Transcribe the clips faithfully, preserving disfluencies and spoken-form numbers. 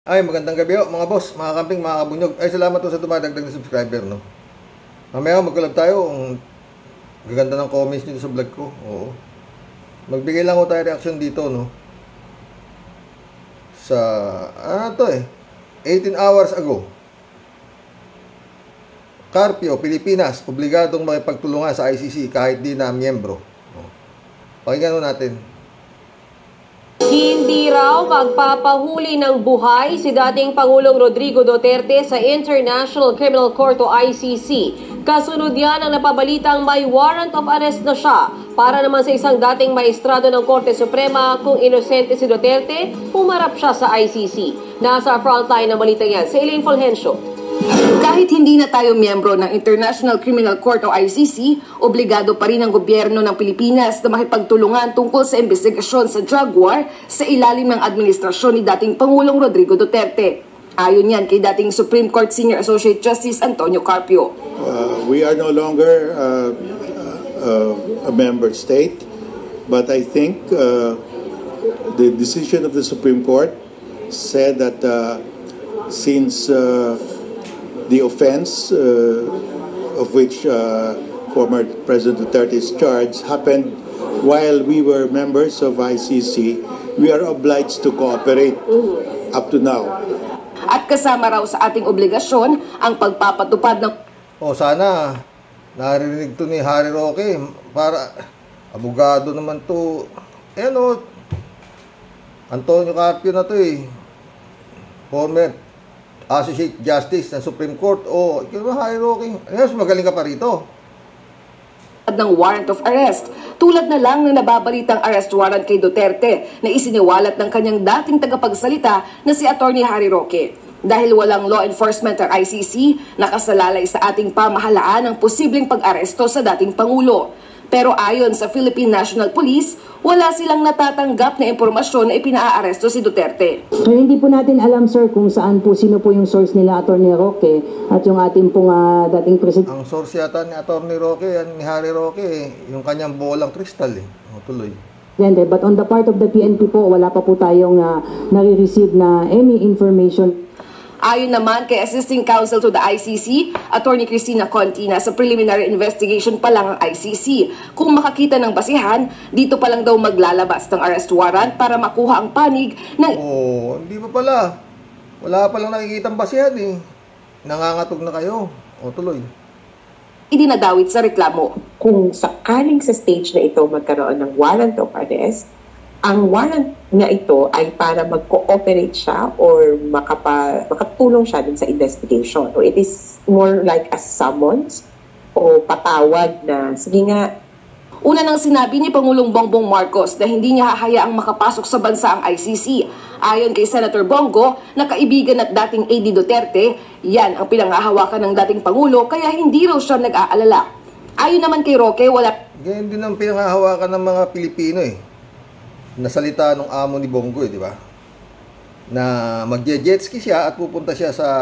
Ay, magandang gabi ho, mga boss, mga kamping, mga kabunyog. Ay, salamat po sa dumadagdag na subscriber, no? Mamaya mag-collab tayo. Ang gaganda ng comments nyo sa vlog ko. Oo. Magbigay lang ko tayo reaction dito, no? Sa, ano to eh? eighteen hours ago. Carpio, Pilipinas, obligadong makipagtulungan sa I C C kahit di na miyembro. Oh. Pakinggan natin. Hindi raw magpapahuli ng buhay si dating Pangulong Rodrigo Duterte sa International Criminal Court o I C C. Kasunod yan ang napabalitang may warrant of arrest na siya para naman sa isang dating maestrado ng Korte Suprema kung inosente si Duterte, humarap siya sa I C C. Nasa frontline ng balita yan si Elaine Fulgencio. Kahit hindi na tayo miyembro ng International Criminal Court o I C C, obligado pa rin ang gobyerno ng Pilipinas na makipagtulungan tungkol sa investigasyon sa drug war sa ilalim ng administrasyon ni dating Pangulong Rodrigo Duterte. Ayon yan kay dating Supreme Court Senior Associate Justice Antonio Carpio. Uh, we are no longer uh, uh, a member state, but I think uh, the decision of the Supreme Court said that uh, since uh, the offense uh, of which uh, former President Duterte is charged happened while we were members of I C C, we are obliged to cooperate up to now. At kasama raw sa ating obligasyon ang pagpapatupad ng... Oh, sana narinig to ni Harry Roque para abogado naman to. Eh no, Antonio Carpio na to eh. Former Associate Justice ng Supreme Court. O, oh, ikaw ba, Harry Roque? Ayos, magaling ka pa rito. Ng warrant of arrest. Tulad na lang ng nababalitang arrest warrant kay Duterte na isiniwalat ng kanyang dating tagapagsalita na si Attorney Harry Roque. Dahil walang law enforcement ng I C C, nakasalalay sa ating pamahalaan ang posibleng pag-aresto sa dating Pangulo. Pero ayon sa Philippine National Police, wala silang natatanggap na impormasyon na ipinaaresto si Duterte. So, hindi po natin alam, sir, kung saan po, sino po yung source nila, Attorney Roque, at yung ating pong uh, dating president. Ang source yata ni Attorney Roque, ni Harry Roque, yung kanyang bolang kristal eh. O, tuloy. But on the part of the P N P po, wala pa po tayong uh, nare-receive na any information. Ayon naman kay Assisting Counsel to the I C C, Attorney Cristina Contina, sa preliminary investigation pa lang ang I C C. Kung makakita ng basihan, dito pa lang daw maglalabas ng arrest warrant para makuha ang panig ng... Oh, hindi pa pala. Wala pa lang nakikitang basihan eh. Nangangatog na kayo. O, tuloy. Idinadawit sa reklamo. Kung sakaling sa stage na ito magkaroon ng warrant of arrest, ang warrant nga ito ay para mag-cooperate siya or makapa, makatulong siya din sa investigation. O it is more like a summons o patawag na, sige nga. Una nang sinabi ni Pangulong Bongbong Marcos na hindi niya hahayaang makapasok sa bansa ang I C C. Ayon kay Senator Bongo, na kaibigan at dating A D Duterte, yan ang pinangahawakan ng dating Pangulo kaya hindi raw siya nag-aalala. Ayon naman kay Roque, wala... Ganyan din ang pinangahawakan ng mga Pilipino eh. Nasalita nung amo ni Bongo eh, di ba? Na magje-jet ski siya at pupunta siya sa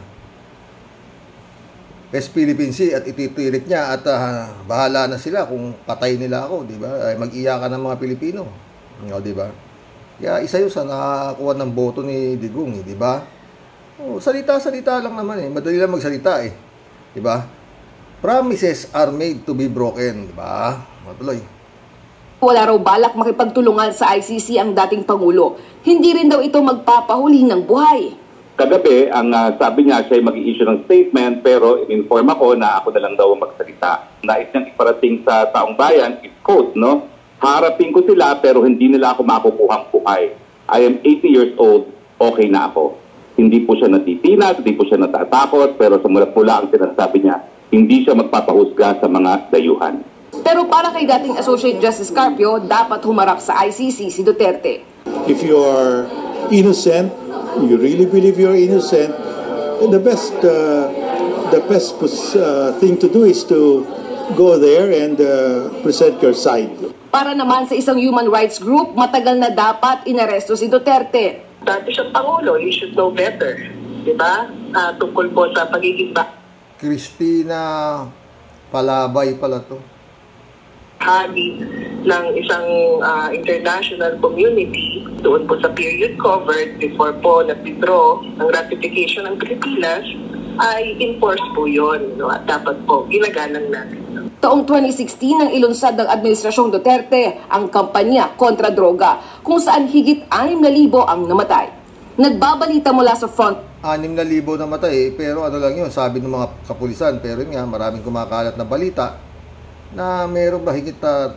West Philippine Sea at ititirik niya at uh, bahala na sila kung patay nila ako, di ba? Ay mag-iyakan ng mga Pilipino. O, di ba? Kaya isa yun sa nakakuha ng boto ni Digong, eh, di ba? Oh, salita-salita lang naman eh. Madali lang magsalita eh. Di ba? Promises are made to be broken, di ba? Matuloy. Wala raw balak makipagtulungan sa I C C ang dating Pangulo. Hindi rin daw ito magpapahuli ng buhay. Kagabi, ang uh, sabi niya siya ay mag-i-issue ng statement pero in-inform ako na ako na lang daw magsalita. Nais niyang iparating sa taong bayan, is quote, no? Harapin ko sila pero hindi nila ako makukuhang buhay. I am eighty years old, okay na ako. Hindi po siya natitinag, hindi po siya natatakot, pero sa mulat-mula ang sinasabi niya, hindi siya magpapahusga sa mga dayuhan. Pero para kay dating Associate Justice Carpio, dapat humarap sa I C C si Duterte. If you are innocent, you really believe you're innocent, the best uh, the best uh, thing to do is to go there and uh, present your side. Para naman sa isang human rights group, matagal na dapat inaresto si Duterte. Dati siyang Pangulo, you should know better. Diba? Uh, tungkol po sa pagiging ba... Cristina Palabay pala to. Hagi ng isang uh, international community doon po sa period covered before po nag-withdraw ang ratification ng Pilipinas, ay enforce po yun. No? At dapat po ginagalang natin. Taong twenty sixteen nang ilunsad ng Administrasyong Duterte ang kampanya kontra droga kung saan higit anim na libo ang namatay. Nagbabalita mula sa front. anim na libo namatay, pero ano lang yun, sabi ng mga kapulisan. Pero yun nga, maraming kumakalat na balita na mayroong mahigit na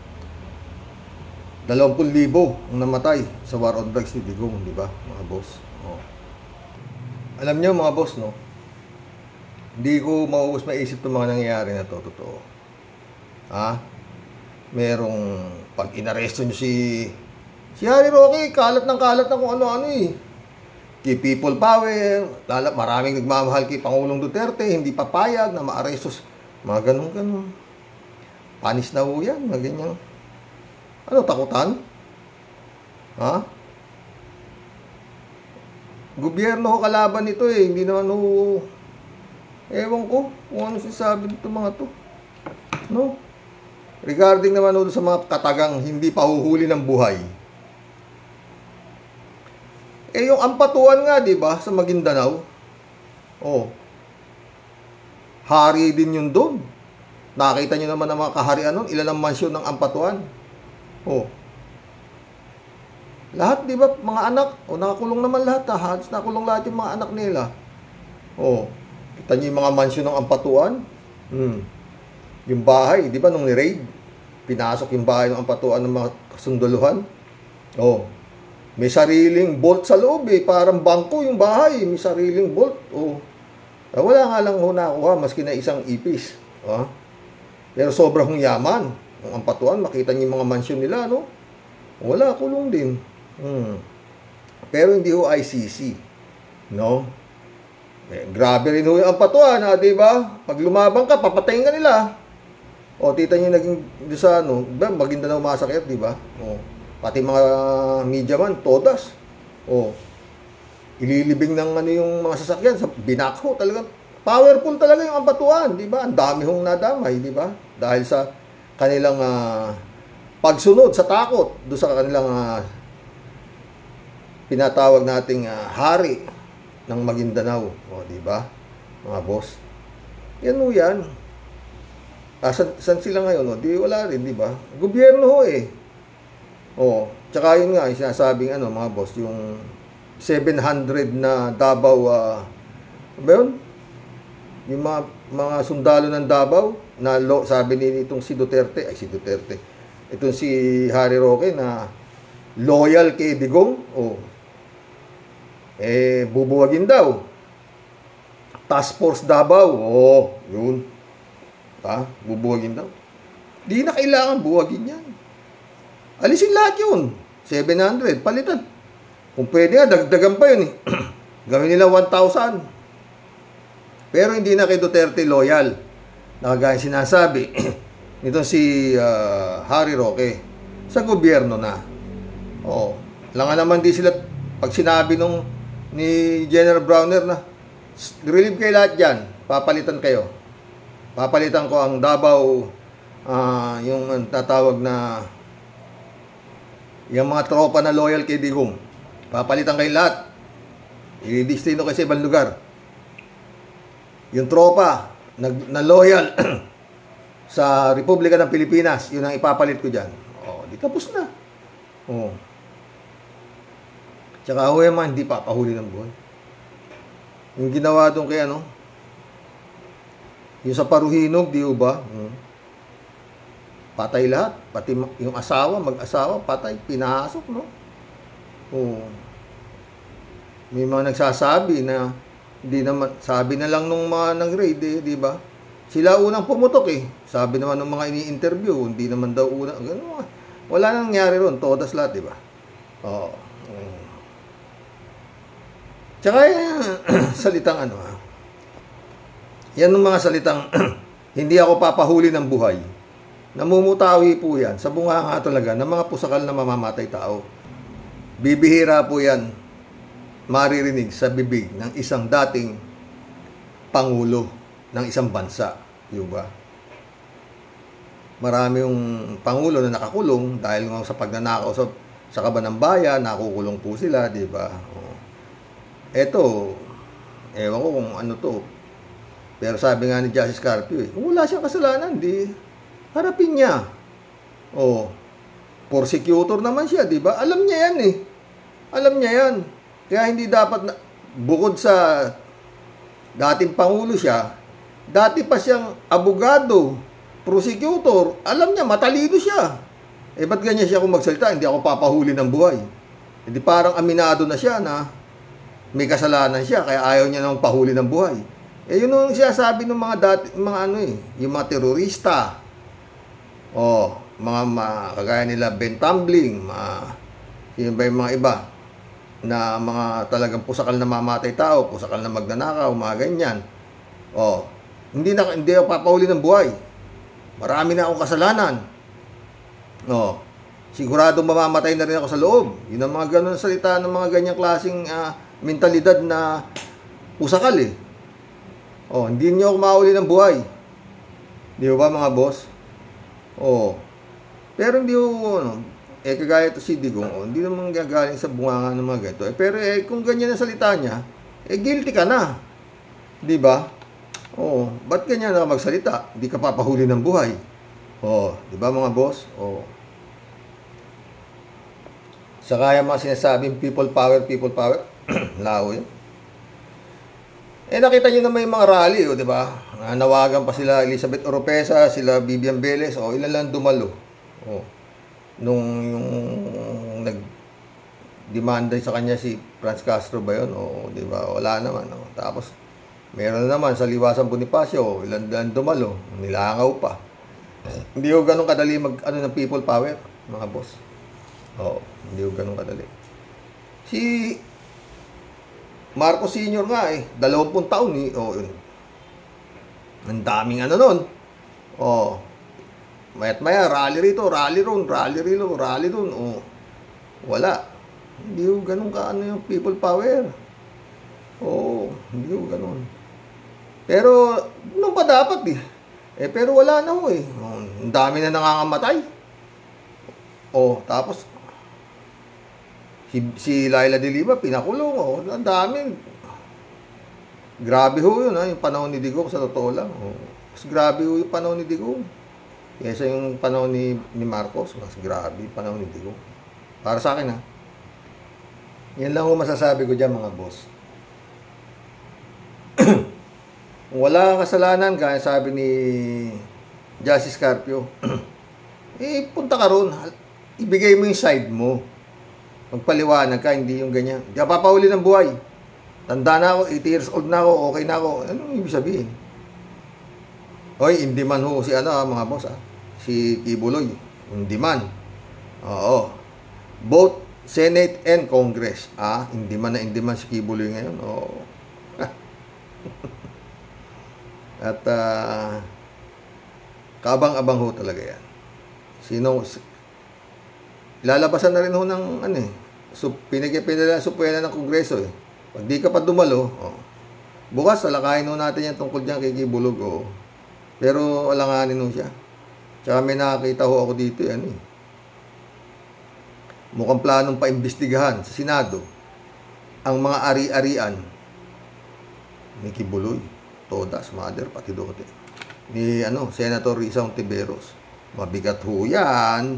dalawampu libo ang namatay sa war on drugs ni Digong, di ba, mga boss? Oh. Alam niyo mga boss, no? Hindi ko mauubos maisip itong mga nangyayari na to, totoo. Ha? Merong pag inaresto nyo si si Harry Roque, kalat ng kalat na kung ano-ano eh. Kay People Power, lala, maraming nagmamahal kay Pangulong Duterte, hindi papayag na maaresto, mga ganun-ganun. Panis na ho yan, mga ganyan. Ano, takutan? Ha? Gobyerno ho kalaban nito eh, hindi naman ho, ewan ko kung ano sinasabi nito mga to. No? Regarding naman ho sa mga katagang hindi pahuhuli ng buhay. Eh yung ampatuan nga, di ba, sa Maguindanao. Oh. Hari din yun doon. Nakita nyo naman ang mga kaharian nun, ilan ang mansyon ng ampatuan. Oh. Lahat, di ba, mga anak, o oh, nakakulong naman lahat, ha? Halos nakakulong lahat yung mga anak nila. Oh. Kita nyo yung mga mansyon ng ampatuan. Hmm. Yung bahay, di ba, nung ni-raid, pinasok yung bahay ng ampatuan ng mga kasunduluhan. Oh. May sariling bolt sa loob eh, parang bangko yung bahay, may sariling bolt. Oh. Ah, wala nga lang ho nakuha, maski na isang ipis. Ah. Pero sobrang yaman. Ang ampatuan, makita niyo yung mga mansyon nila, no? Wala, kulong din. Hmm. Pero hindi ho I C C. No? Eh, grabe rin ho yung ampatuan, ha, di ba? Pag lumabang ka, papatayin ka nila. O, tita nyo naging sa ano, Maguindanao masakit, di ba? O, pati mga media man, todas. O, ililibing ng ano yung mga sasakyan, sa binakho, talagang powerful talaga yung ampatuan, di ba? Ang dami hong nadamay, di ba? Dahil sa kanilang uh, pagsunod sa takot, doon sa kanilang uh, pinatawag nating uh, hari ng Maguindanao. O, di ba? Mga boss. Yan o yan. Ah, san, san sila ngayon? O, di wala rin, di ba? Gobyerno ho eh. O, tsaka yun nga, yung sinasabing ano, mga boss, yung seven hundred na Davao, uh, ba yun? Yung mga, mga sundalo ng Davao, na lo, sabi ni itong si Duterte, ay si Duterte, itong si Harry Roque na loyal kay Digong, o, eh, bubuwagin daw. Task Force Davao, o, yun. Ha? Bubuwagin daw. Di na kailangan buwagin yan. Alisin lahat yun. seven hundred. Palitan. Kung pwede nga, dagdagan pa yun eh. Gawin nila one thousand. Pero hindi na kay Duterte loyal. Nakagaya sinasabi nitong si uh, Harry Roque. Sa gobyerno na. Oo. Langan naman di sila, pag sinabi nung ni General Browner na, relieve kayo lahat dyan. Papalitan kayo. Papalitan ko ang Davao, uh, yung uh, tatawag na yung mga tropa na loyal kay Digong. Papalitan kayo lahat. I-destino kayo sa ibang lugar. Yung tropa na, na loyal sa Republika ng Pilipinas, yun ang ipapalit ko dyan. O, di tapos na. O. Tsaka huwag man, hindi papahuli ng buhay. Yung ginawa doon kay ano, yung sa Paruhinog, di ba? Hmm. Patay lahat. Pati yung asawa, mag-asawa, patay. Pinasok, no? Oo. May mga nagsasabi na hindi naman, sabi na lang nung mga nag-raid, eh, di ba? Sila unang pumutok eh. Sabi naman ng mga ini-interview, hindi naman daw unang, gano'n. Wala nang nangyari ron. Todas lahat, di ba? Oo. Hmm. Tsaka yung salitang ano, ha? Yan ng mga salitang hindi ako papahuli ng buhay. Namumutawi po yan sa bunganga talaga ng mga pusakal na mamamatay tao. Bibihira po yan maririnig sa bibig ng isang dating pangulo ng isang bansa. Diba? Marami yung pangulo na nakakulong dahil nga sa pagnanakaw sa, sa Kaban ng Bayan, nakukulong po sila, di ba? Oh. Eto, ewan ko kung ano to. Pero sabi nga ni Justice Carpio, eh, kung wala siyang kasalanan, di harapin niya. Oh, prosecutor naman siya, di ba? Alam niya yan eh. Alam niya yan. Kaya hindi dapat, na, bukod sa dating Pangulo siya, dati pa siyang abogado, prosecutor, alam niya, matalino siya. Eh, ba't ganyan siya kung magsalita? Hindi ako papahuli ng buhay. Hindi parang aminado na siya na may kasalanan siya, kaya ayaw niya nang pahuli ng buhay. Eh, yun yung siya sabi ng mga dati, mga ano eh, yung mga terorista. Oh, mga, mga kagaya nila Ben Tumbling, mga, yun ba yung mga iba, na mga talagang pusakal na mamatay tao, pusakal na magnanakaw, mga ganyan. Oh, hindi na hindi ako papahuli ng buhay. Marami na akong kasalanan. Oh, sigurado mamamatay na rin ako sa loob. Yun ang mga ganun salita ng mga ganyang klaseng uh, mentalidad na pusakal eh. Oh, hindi niyo ako mahuli ng buhay. Di ba mga boss? Oh. Pero hindi ko ano, eh kagaya ito si Digong, oh, hindi naman gagaling sa bunganga ng mga ganito. Eh, pero eh, kung ganyan ang salita niya, eh guilty ka na. Di ba? Oh, ba't ganyan na magsalita? Hindi ka papahuli ng buhay. Oh, di ba mga boss? Oh. Sa kaya mga sinasabing people power, people power, lao yun. Eh nakita niyo naman yung mga rally, oh, di ba? Nawagan pa sila Elizabeth Oropesa, sila Vivian Velez, oh, ilan lang dumalo. Oh. Nung yung nag-demanda sa kanya si Franz Castro ba yun? O, di ba? Wala naman. O. Tapos, meron na naman sa Liwasan Bonifacio, ilan lang dumalo, nilangaw pa. Hindi ko ganun kadali mag, ano, ng people power, mga boss. O, hindi ko ganun kadali. Si Marcos Senior nga eh, dalawampung taon eh. O, yun. Ang daming ano nun. O, mayat maya, rally rito, rally ron, rally rito, rally ron. O, wala. Hindi ko ganun ka ano yung people power. O, hindi ko ganun. Pero, nung pa dapat eh. Eh, pero wala na ho eh. O, ang dami na nangangamatay. O, tapos, si, si Laila de Lima, pinakulong. O, ang dami. Grabe ho yun ha, yung panahon ni Digong, sa totoo lang. O, mas grabe ho yung panahon ni Digong. Kesa yung panahon ni, ni Marcos, mas grabe yung panahon ni Digong. Para sa akin ha. Yan lang ho masasabi ko dyan mga boss. Kung wala kang kasalanan, kaya sabi ni Justice Carpio, eh punta ka ron. Ibigay mo yung side mo. Magpaliwanag ka, hindi yung ganyan. Hindi ka papahuli ng buhay. Tanda na ako, eighty years old na ako, okay na ako. Anong ibig sabihin? Hoy, hindi man ho si ano mga boss ah. Si Kibuloy, hindi man. Oo. Both Senate and Congress. Ah, hindi man na hindi man si Kibuloy ngayon. Oo. At uh, kabang-abang ho talaga yan. Sino lalabasan na rin ho ng ano eh. So, pinagpinala supuela ng Kongreso eh. Pag di ka pa dumalo, oh, bukas talakayin ho natin yan tungkol dyan kay Kibulog. Oh. Pero alanganin ho siya. Tsaka may nakakita ho ako dito yan eh. Mukhang planong paimbestigahan sa Senado ang mga ari-arian ni Kibuloy, Todas, Mother, pati Dote. Ni ano, Senator Risa Ontiveros. Mabigat ho yan.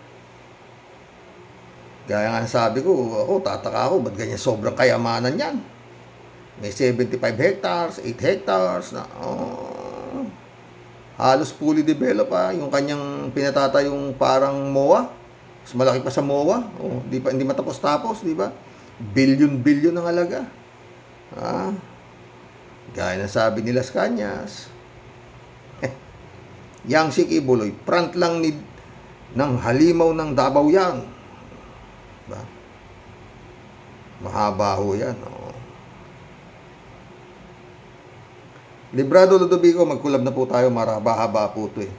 Gaya nga sabi ko, ako, tataka ako, ba't ganyan sobrang kayamanan yan? May seventy-five hectares, eight hectares, na, oh, halos fully developed ah, yung kanyang pinatatayong parang M O A. Mas malaki pa sa M O A. Oh, di pa, hindi matapos-tapos, di ba? Billion-billion ang halaga. Ah, gaya na sabi ni Las Cañas. Eh, yang si Kibuloy, front lang ni, ng halimaw ng Davao yang. Diba? Mahaba ho yan. Oh. Librado Ludovico, magkulab na po tayo. Marahaba-haba po ito eh.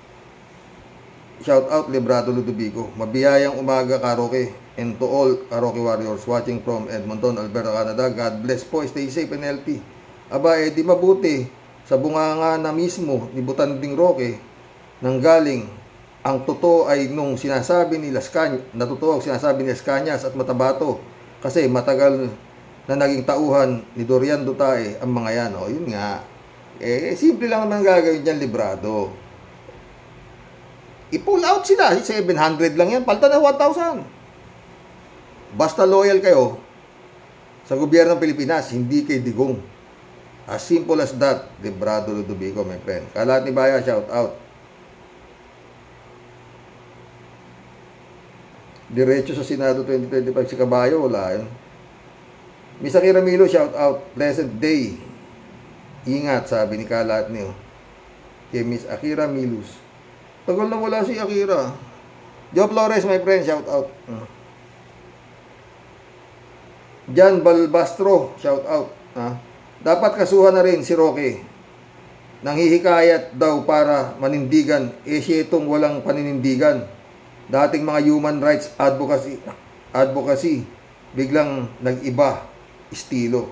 Shout out Librado Ludovico. Mabiyayang umaga Karaoke. And to all Karaoke warriors watching from Edmonton, Alberta, Canada. God bless po. Stay safe and healthy. Aba, eh di mabuti sa bunganga na mismo ni Butanding Roque nang galing ang totoo ay nung sinasabi ni Las Cañas, na totoo ang sinasabi ni Las Cañas at Matabato kasi matagal na naging tauhan ni Dorian Dutae ang mga yan. O, yun nga. Eh, simple lang naman gagawin dyan, librado. I-pull out sila. seven hundred lang yan. Palta na one thousand. Basta loyal kayo sa gobyerno ng Pilipinas, hindi kay Digong. As simple as that, Librado Ludovico, my friend. Kalat ni Baya, shout out. Diretso sa Senado twenty twenty-five si Caballo, wala yun. Miss Akira Milo, shout out. Pleasant day. Ingat, sabi ni Kalat niyo. Kay Miss Akira Milos. Tagal na wala si Akira. Joe Flores, my friend, shout out. Jan Balbastro, shout out. Ha? Dapat kasuhan na rin si Roque. Nanghihikayat daw para manindigan. Eh siya itong walang paninindigan. Dating mga human rights advocacy, advocacy biglang nag-iba estilo.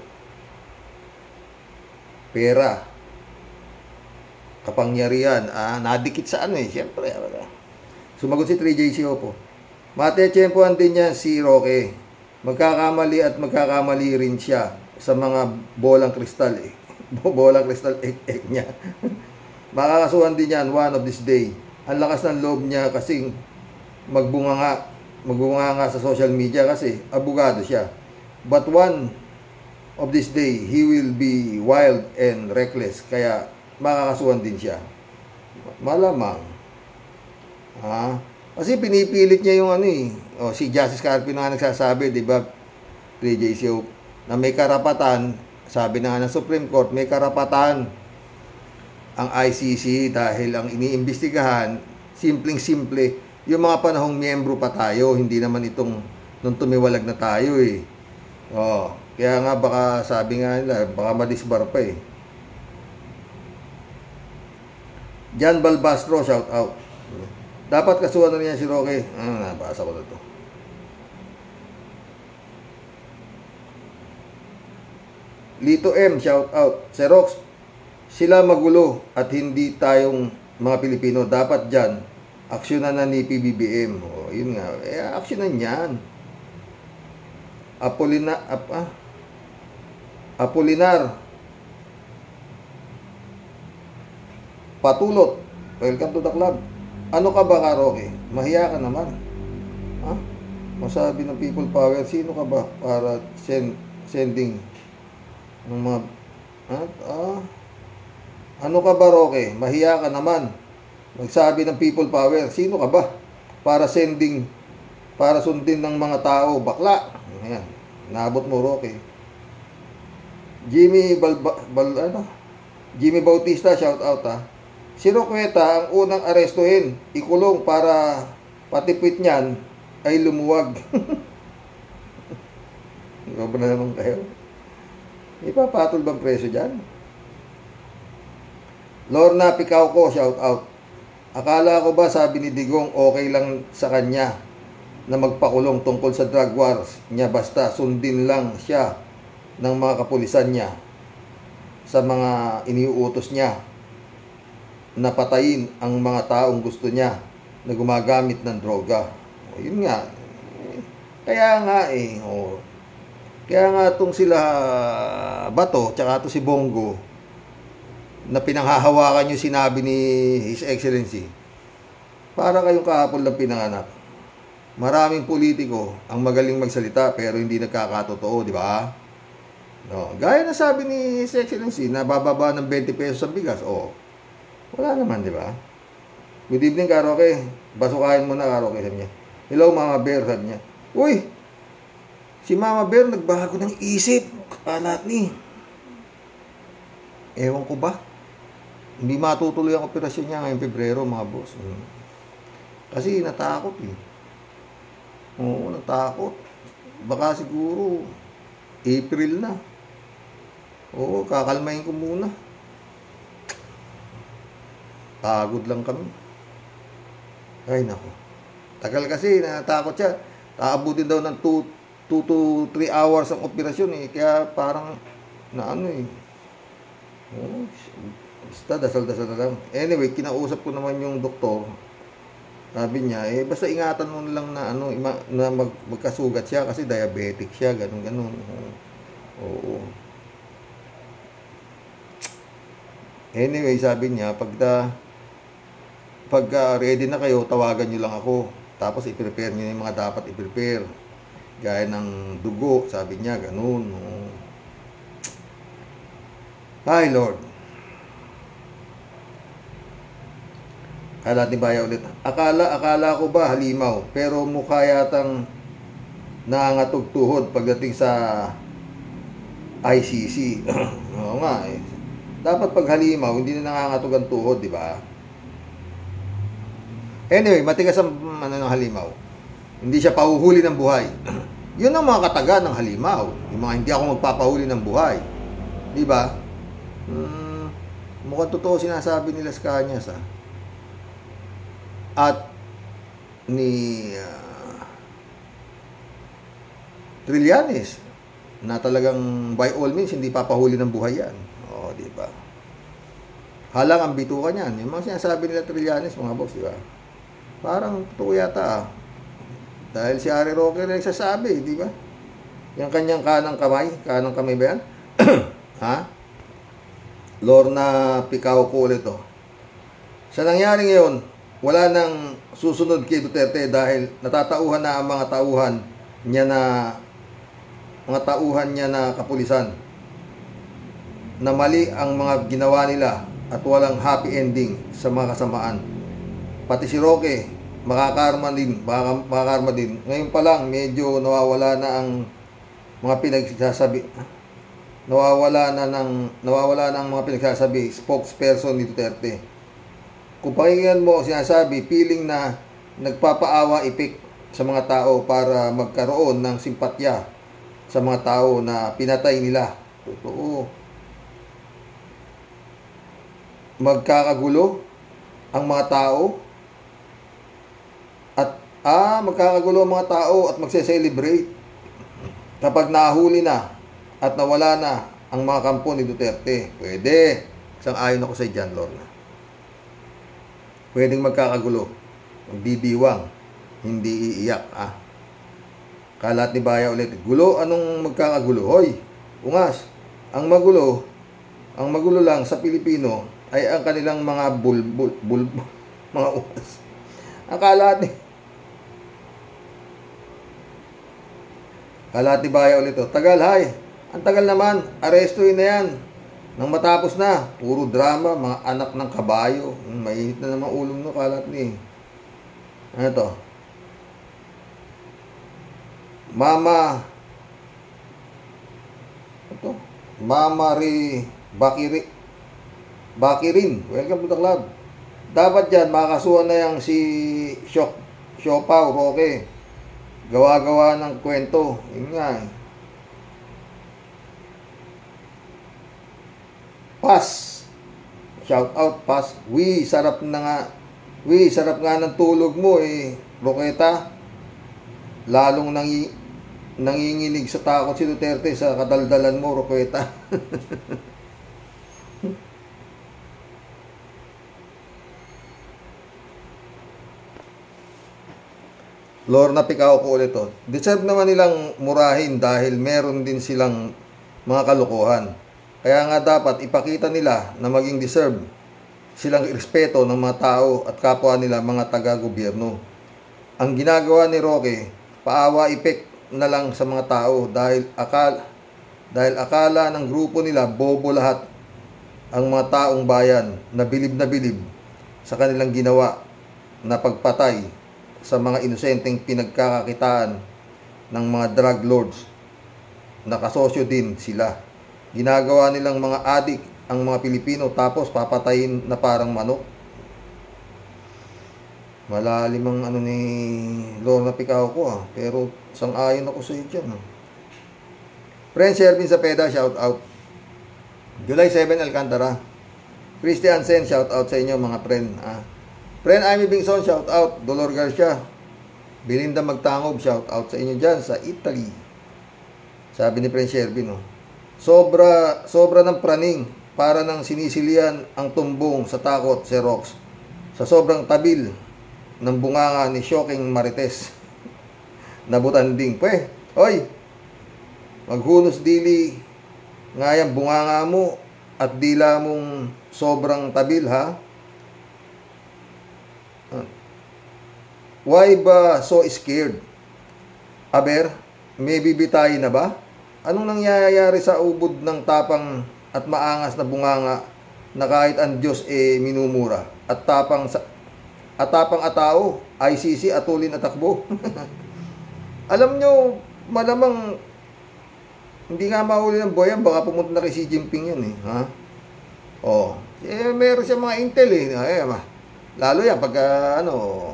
Pera. Kapangyarihan. Ah, nadikit sa ano eh. Siyempre. Sumagot si three J C Opo. Mate-tsempohan din niya si Roque. Magkakamali at magkakamali rin siya sa mga bolang kristal eh. Bolang kristal egg, egg niya. Makakasuhan din yan one of this day. Ang lakas ng loob niya kasing magbunga nga, magbunga nga sa social media kasi abogado siya. But one of this day, he will be wild and reckless. Kaya makakasuhan din siya. Malamang. Ha? Kasi pinipilit niya yung ano eh. O, si Justice Carpio na nga nagsasabi, di ba, three J C O, na may karapatan, sabi na nga ng Supreme Court, may karapatan ang I C C dahil ang iniimbestigahan, simpleng-simple, yung mga panahong miyembro pa tayo, hindi naman itong nung tumiwalag na tayo eh. O, kaya nga baka sabi nga nila, baka madisbar pa eh. Jan Balbastro, shout out. Dapat kasuhan na niya si Roque. Ah, nabasa ko na to. Lito M, shout out. Xerox, sila magulo at hindi tayong mga Pilipino. Dapat dyan, aksyonan na ni P B B M. O, yun nga. Eh, aksyonan yan. Apolina, ap, ah. Apolinar. Patulot. Welcome to the club. Ano ka ba, Roque? Mahiya ka naman. Ha? Masabi ng people power, sino ka ba para send, sending ng mga... Ha? Ah? Ano ka ba, Roque? Mahiya ka naman. Magsabi ng people power, sino ka ba para sending, para sundin ng mga tao, bakla. Ayan. Naabot mo, Roque. Jimmy Bal... Bal ano? Jimmy Bautista, shout out ha. Si Roqueta ang unang arestuhin, ikulong para patipit niyan ay lumuwag. Ikaw ba na naman kayo? Ipapatol bang preso dyan? Lorna Picauco, shout out. Akala ko ba sabi ni Digong okay lang sa kanya na magpakulong tungkol sa drug wars niya basta sundin lang siya ng mga kapulisan niya sa mga iniuutos niya na patayin ang mga taong gusto niya na gumagamit ng droga. O, yun nga. Kaya nga eh. O, kaya nga itong sila Bato, tsaka ito si Bongo, na pinanghahawakan yung sinabi ni His Excellency, para kayong kahapon lang pinanganak. Maraming politiko ang magaling magsalita pero hindi nagkakatotoo, di ba? No, gaya na sabi ni His Excellency na bababa ng twenty pesos ang bigas. O, wala naman, di ba? Good evening, Karoke. Basukahin mo na, Karoke, sabi niya. Hello, Mama Bear, sabi niya. Uy, si Mama Bear nagbago ng isip. Kalat ni. Ewan ko ba? Hindi matutuloy ang operasyon niya ngayong Pebrero, mga boss. Kasi natakot eh. Oo, natakot. Baka siguro April na. Oo, kakalmahin ko muna. Pagod lang kami. Ay, nako. Tagal kasi, natakot siya. Taabutin daw ng two to three hours ang operasyon eh. Kaya parang, na ano eh. Oh, basta, dasal-dasal na lang. Anyway, kinausap ko naman yung doktor. Sabi niya, eh, basta ingatan mo lang na, ano, ima, na mag, magkasugat siya kasi diabetic siya, ganun, ganun. Oo. Anyway, sabi niya, pagka, pagka ready na kayo, tawagan niyo lang ako. Tapos i-prepare niyo yung mga dapat i-prepare. Gaya ng dugo, sabi niya, ganun. Oo. Ay, Lord. Akala ni Baya ulit. Akala, akala ko ba halimaw, pero mukha yatang nangangatog tuhod pagdating sa I C C. Oo nga eh. Dapat pag halimaw, hindi na nangangatog ang tuhod, di ba? Anyway, matigas ang ano, ng halimaw. Hindi siya pahuhuli ng buhay. Yun ang mga kataga ng halimaw. Yung mga hindi ako magpapahuli ng buhay. Di ba? Hmm, mukhang totoo sinasabi nila sa kanya sa at ni uh, Trillanes na talagang by all means hindi papahuli ng buhay yan. O, di ba? Halang ang bituka niyan. Yung mga sinasabi nila Trillanes, mga boss, di ba? Parang totoo yata ah. Dahil si Harry Roque rin nagsasabi, di ba? Yung kanyang kanang kamay, kanang kamay ba yan? Ha? Lorna Picao ko ulit oh. Sa nangyari ngayon, wala nang susunod kay Duterte dahil natatauhan na ang mga tauhan niya na mga tauhan niya na kapulisan na mali ang mga ginawa nila at walang happy ending sa mga kasamaan. Pati si Roque makakarma din, makakarma din. Ngayon pa lang medyo nawawala na ang mga pinagsasabi nawawala na ng nawawala na ang mga pinagsasabi spokesperson ni Duterte. Kung pakinggan mo, sinasabi, feeling na nagpapaawa ipik sa mga tao para magkaroon ng simpatya sa mga tao na pinatay nila. Totoo. Magkakagulo ang mga tao at ah, magkakagulo ang mga tao at magse-celebrate kapag nahuli na at nawala na ang mga kampo ni Duterte. Pwede. Sang-ayon ako sa John Lorna. Pwedeng magkakagulo, magbibiwang, hindi iiyak, ah. Kalat ni Baya ulit, gulo, anong magkakagulo? Hoy, ungas, ang magulo, ang magulo lang sa Pilipino ay ang kanilang mga bulbul, bul, bul, mga ungas. Ang kalat ni, kalat ni Baya ulit, oh, tagal, hay, ang tagal naman, arestuin na yan. Nang matapos na, puro drama, mga anak ng kabayo. Mainit na naman ulong no, kalat ni. Ano to? Mama. Ito. Mama Ri Bakiri. Bakirin. Welcome to the club. Dapat dyan, makakasuhan na yung si Shok, Siopaw Roque. Gawa-gawa ng kwento. Yun nga eh. Pas. Shout out, Pas. Wi, sarap na nga. Wi, sarap nga ng tulog mo eh, Roqueta. Lalong nangi, nanginginig sa takot si Duterte sa kadaldalan mo, Roqueta. Lorna Picao ko ulit to. Deserve naman nilang murahin dahil meron din silang mga kalokohan. Kaya nga dapat ipakita nila na maging deserve silang respeto ng mga tao at kapwa nila mga taga-gobyerno. Ang ginagawa ni Roque, paawa ipek na lang sa mga tao dahil akala, dahil akala ng grupo nila bobo lahat ang mga taong bayan na bilib na bilib sa kanilang ginawa na pagpatay sa mga inosenteng pinagkakakitaan ng mga drug lords. Nakasosyo din sila. Ginagawa nilang mga adik ang mga Pilipino tapos papatayin na parang manok. Malalim ang ano ni Lorna Picao ko ah. Pero sang-ayon ako sa iyo dyan. Ah. Friend Shervin Zapeda, shout out. July seventh, Alcantara. Christian Sen, shout out sa inyo mga friend. Ah. Friend Amy Bingson, shout out. Dolor Garcia. Belinda Magtangob, shout out sa inyo dyan sa Italy. Sabi ni Friend Shervin, oh. Sobra, sobra ng praning para nang sinisilian ang tumbong sa takot si Rox. Sa sobrang tabil ng bunganga ni Shocking Marites na butanding. Pwe, oy, maghunos dili nga yan bunganga mo at dila mong sobrang tabil, ha? Why ba so scared? Aber, may bibitayin na ba? Anong nangyayari sa ubod ng tapang at maangas na bunganga na kahit ang Diyos eh minumura at tapang sa at tapang atao, I C C atulin at takbo? Alam nyo, malamang hindi nga mahuli ng boyan, baka pumunta na kay Xi Jinping yan eh, ha? Oh, eh meron siya mga intel eh, eh lalo yan pagka ano.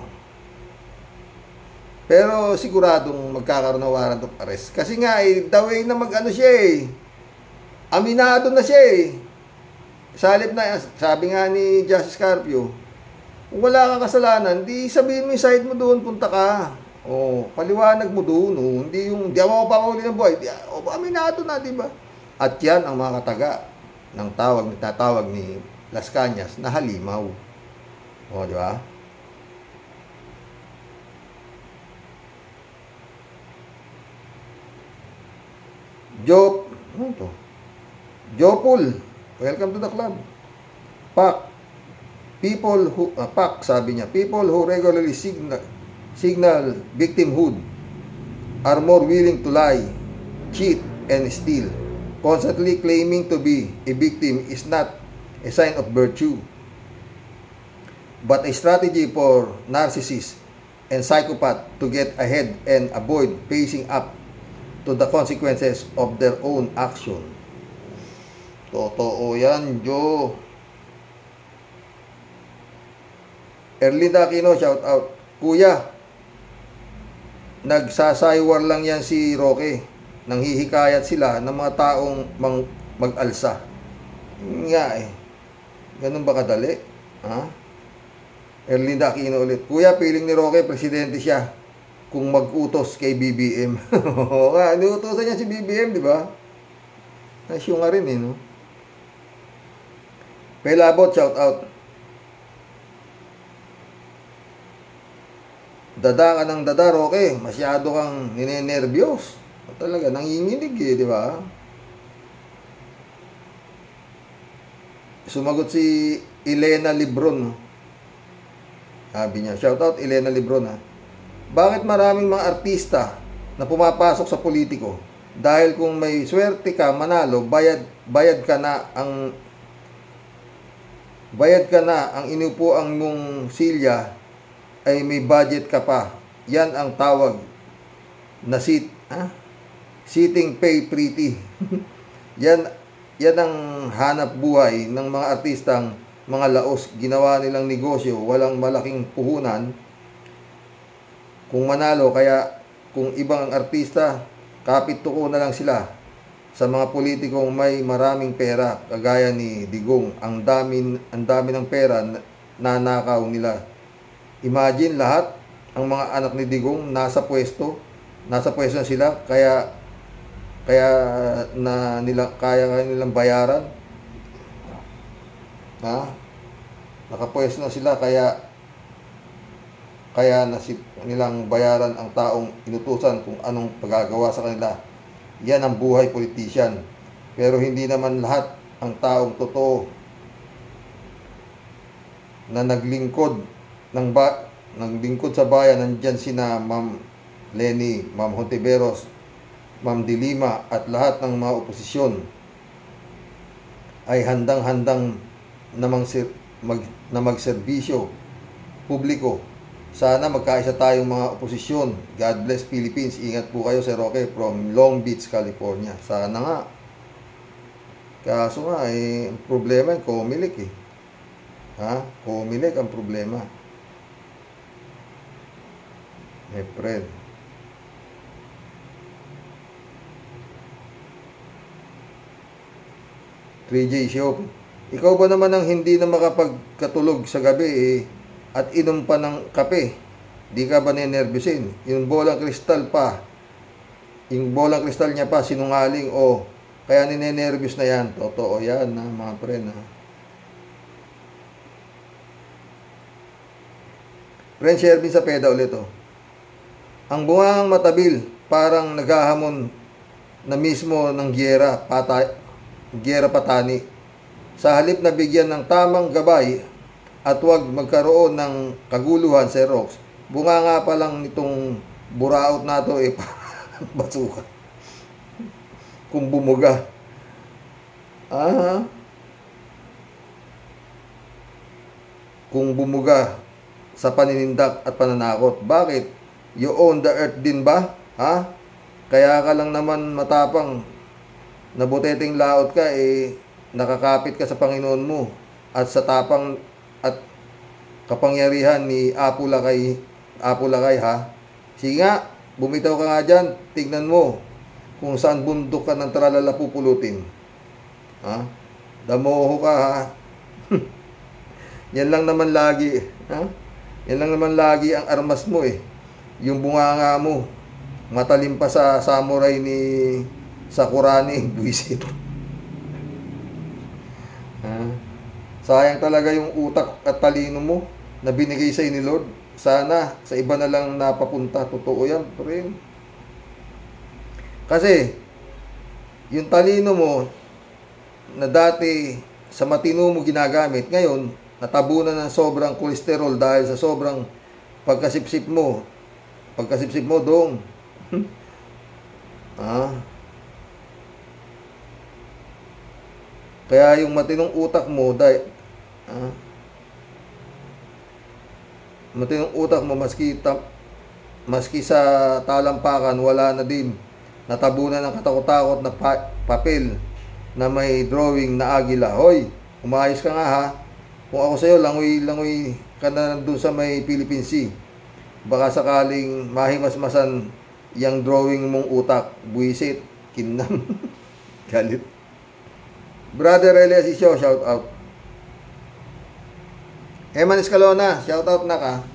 Pero siguradong magkakaroon ng warrant of arrest. Kasi nga eh, the way na mag-ano siya eh, aminado na siya eh. Salip na, sabi nga ni Justice Carpio, kung wala kang kasalanan, di sabihin mo yung side mo doon, punta ka. O, paliwanag mo doon, oh. Hindi yung, di ako papahuli ng buhay. Di, oh, aminado na, di ba? At yan ang mga kataga ng tawag, tatawag ni Las Cañas na halimaw. O, di ba? Job, ano ito? Jopul, welcome to the club. Pak, people who, uh, Pak, sabi niya, people who regularly signal, signal victimhood are more willing to lie, cheat, and steal. Constantly claiming to be a victim is not a sign of virtue, but a strategy for narcissists and psychopaths to get ahead and avoid facing up to the consequences of their own action. Totoo yan, Joe. Erlinda Aquino, shout out. Kuya, nagsasaywar lang yan si Roque. Nanghihikayat sila ng mga taong mang mag-alsa. Nga eh. Ganun ba kadali? Ha? Erlinda Aquino ulit. Kuya, piling ni Roque, presidente siya kung mag-utos kay B B M. Oo nga, inuutosan niya si B B M, di ba? Nasyo nga rin eh, no? Pelabot, shout out. Dada ka ng dada, Roque. Masyado kang ninenervyos. Talaga, nanginginig eh, di ba? Sumagot si Elena Libron. Sabi niya, shout out Elena Libron, ha? Bakit maraming mga artista na pumapasok sa politiko? Dahil kung may swerte ka manalo, bayad bayad ka na ang bayad ka na ang inupo ang mong silya ay may budget ka pa. Yan ang tawag na sit, ha? Sitting pay pretty. yan yan ang hanap buhay ng mga artistang mga laos. Ginawa nilang negosyo, walang malaking puhunan. Kung manalo, kaya kung ibang artista, kapit tuko na lang sila sa mga politikong may maraming pera, kagaya ni Digong. Ang dami, ang dami ng pera na nanakaw nila. Imagine lahat, ang mga anak ni Digong nasa pwesto, nasa pwesto na sila, kaya kaya na nila kaya nilang bayaran. Ha? Nakapwesto na sila, kaya kaya nasip nilang bayaran ang taong inutusan kung anong pagagawa sa kanila. Yan ang buhay politician. Pero hindi naman lahat ang taong totoo na naglingkod ng ba naglingkod sa bayan. Nandyan sina Ma'am Lenny, Ma'am Hontiveros, Ma'am Dilima at lahat ng mga oposisyon ay handang-handang namang sir, mag, na magserbisyo publiko. Sana magkaisa tayong mga oposisyon. God bless Philippines. Ingat po kayo, Sir Roque from Long Beach, California. Sana nga. Kaso nga, eh, ang problema, Comelec eh. Ha? Comelec ang problema. My friend. three J Show. Ikaw ba naman ang hindi na makapagkatulog sa gabi eh, at inom pa ng kape? Di ka ba ninervyusin? Yung bolang kristal pa, yung bolang kristal niya pa, sinungaling o kaya ninenervyos na yan. Totoo yan, ha, mga friend. Ha? Friend Shervin sa peda ulit, oh. Ang bungang matabil, parang naghahamon na mismo ng giyera, patay, giyera patani. Sa halip na bigyan ng tamang gabay at huwag magkaroon ng kaguluhan sa Rox, bunga nga pa lang nitong buraot na to, eh, basuka. Kung bumuga. Ah, kung bumuga sa paninindak at pananakot. Bakit? You own the earth din ba? Ha? Kaya ka lang naman matapang, nabuteting laot ka, eh, nakakapit ka sa Panginoon mo at sa tapang at kapangyarihan ni Apo Lakay, Apo Lakay, ha? Sige nga, bumitaw ka nga dyan, tignan mo kung saan bundok ka ng tralala pupulutin. Ha? Damoho ka, ha? Yan lang naman lagi, ha? Yan lang naman lagi ang armas mo, eh. Yung bunganga mo, matalim pa sa samurai ni Sakurani, buwisit. Ha? Sayang talaga yung utak at talino mo na binigay sa'yo ni Lord. Sana sa iba na lang napapunta. Totoo yan, friend. Kasi yung talino mo na dati sa matino mo ginagamit, ngayon natabunan ng sobrang kolesterol dahil sa sobrang pagkasipsip mo. Pagkasipsip mo dong. Ah. Kaya yung matinong utak mo, dahil, ah, matinong utak mo, maski, ta, maski sa talampakan, wala na din. Natabunan ng katakot-takot na pa, papel na may drawing na agila. Hoy, umayos ka nga, ha. Kung ako sa'yo, langoy-langoy ka na dun sa may Philippine Sea. Baka sakaling mahimasmasan yung drawing mong utak. Buisit, kinam. Galit. Brother Elias Isyo, shout out. Eman Escalona, shout out na ka.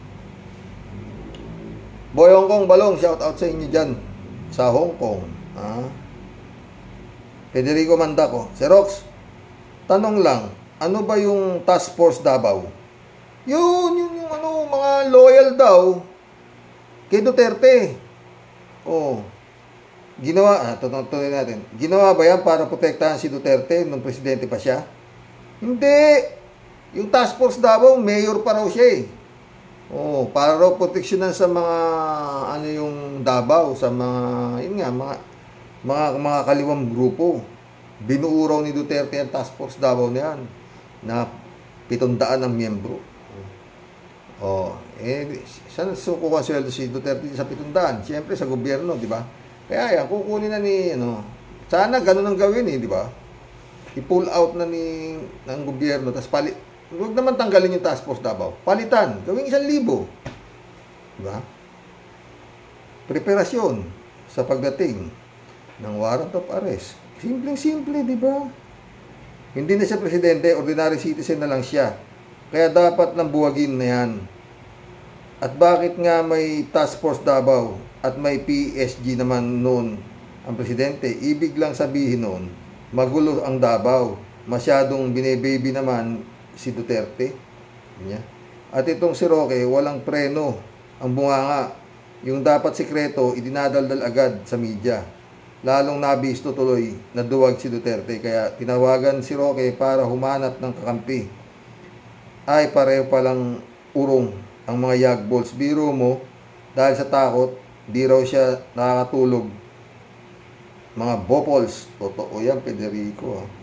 Boy Hong Kong Balong, shout out sa inyo dyan sa Hong Kong. Ah. Federico Mandaco, Xerox, tanong lang, ano ba yung Task Force Davao? Yun, yun yung ano, mga loyal daw kay Duterte. Oh. Ginawa, ah, tutuloy natin. Ginawa ba yan para protektahan si Duterte nung presidente pa siya? Hindi. Yung Task Force Davao, mayor pa raw siya, eh. Oh, para raw proteksyonan sa mga ano yung Davao, sa mga yun nga, mga mga mga kaliwang grupo. Binuo raw ni Duterte ang Task Force Davao na yan na pitundaan ng miyembro. Oh, eh saan sukuha sweldo si Duterte sa pitundaan? Siyempre sa gobyerno, di ba? Kaya yan, kukunin na ni, ano, sana ganun ang gawin, eh, di ba? I-pull out na ni, ng gobyerno, tapos palit, huwag naman tanggalin yung Task Force Davao. Palitan, gawing isang libo. Di ba? Preparasyon sa pagdating ng warrant of arrest. Simpleng-simple, di ba? Hindi na siya presidente, ordinary citizen na lang siya. Kaya dapat nang buwagin na yan. At bakit nga may Task Force Davao at may P S G naman noon ang presidente? Ibig lang sabihin noon, magulo ang Davao. Masyadong bine-baby naman si Duterte. At itong si Roque, walang preno. Ang bunganga, yung dapat sikreto, idinadaldal agad sa media. Lalong nabisto tuloy na duwag si Duterte. Kaya tinawagan si Roque para humanap ng kakampi. Ay, pareho palang urong ang mga yagballs. Biro mo, dahil sa takot, di raw siya nakakatulog. Mga bopols. Totoo yan, Federico. Ah.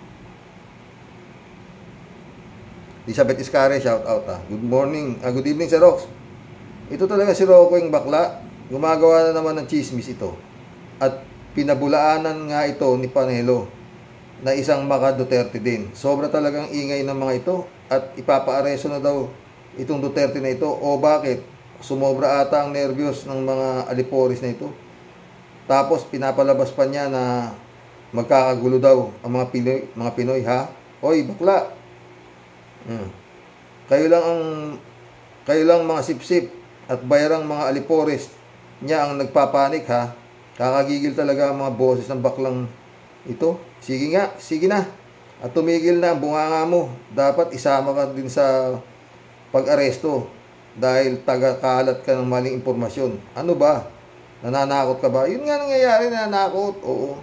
Elizabeth Iscare, shout out. Ah. Good morning. Ah, good evening, Sir Rox. Ito talaga si Rocco yung bakla. Gumagawa na naman ng chismis ito. At pinabulaanan nga ito ni Panelo na isang maka Duterte din. Sobra talagang ingay ng mga ito. At ipapaareso na daw itong Duterte na ito. O bakit? Sumobra ata ang nervyos ng mga aliporis na ito. Tapos pinapalabas pa niya na magkakagulo daw ang mga Pinoy, mga Pinoy, ha? Hoy, bakla. Hmm. Kayo lang ang kayo lang mga sipsip at bayarang mga aliporis niya ang nagpapanik, ha? Kakagigil talaga ang mga boses ng baklang ito. Sige nga, sige na. At tumigil na ang bunganga mo. Dapat isama ka din sa pag-aresto. dahil taga-kalat ka ng maling impormasyon. Ano ba? Nananakot ka ba? Yun nga nangyayari, nananakot. Oo.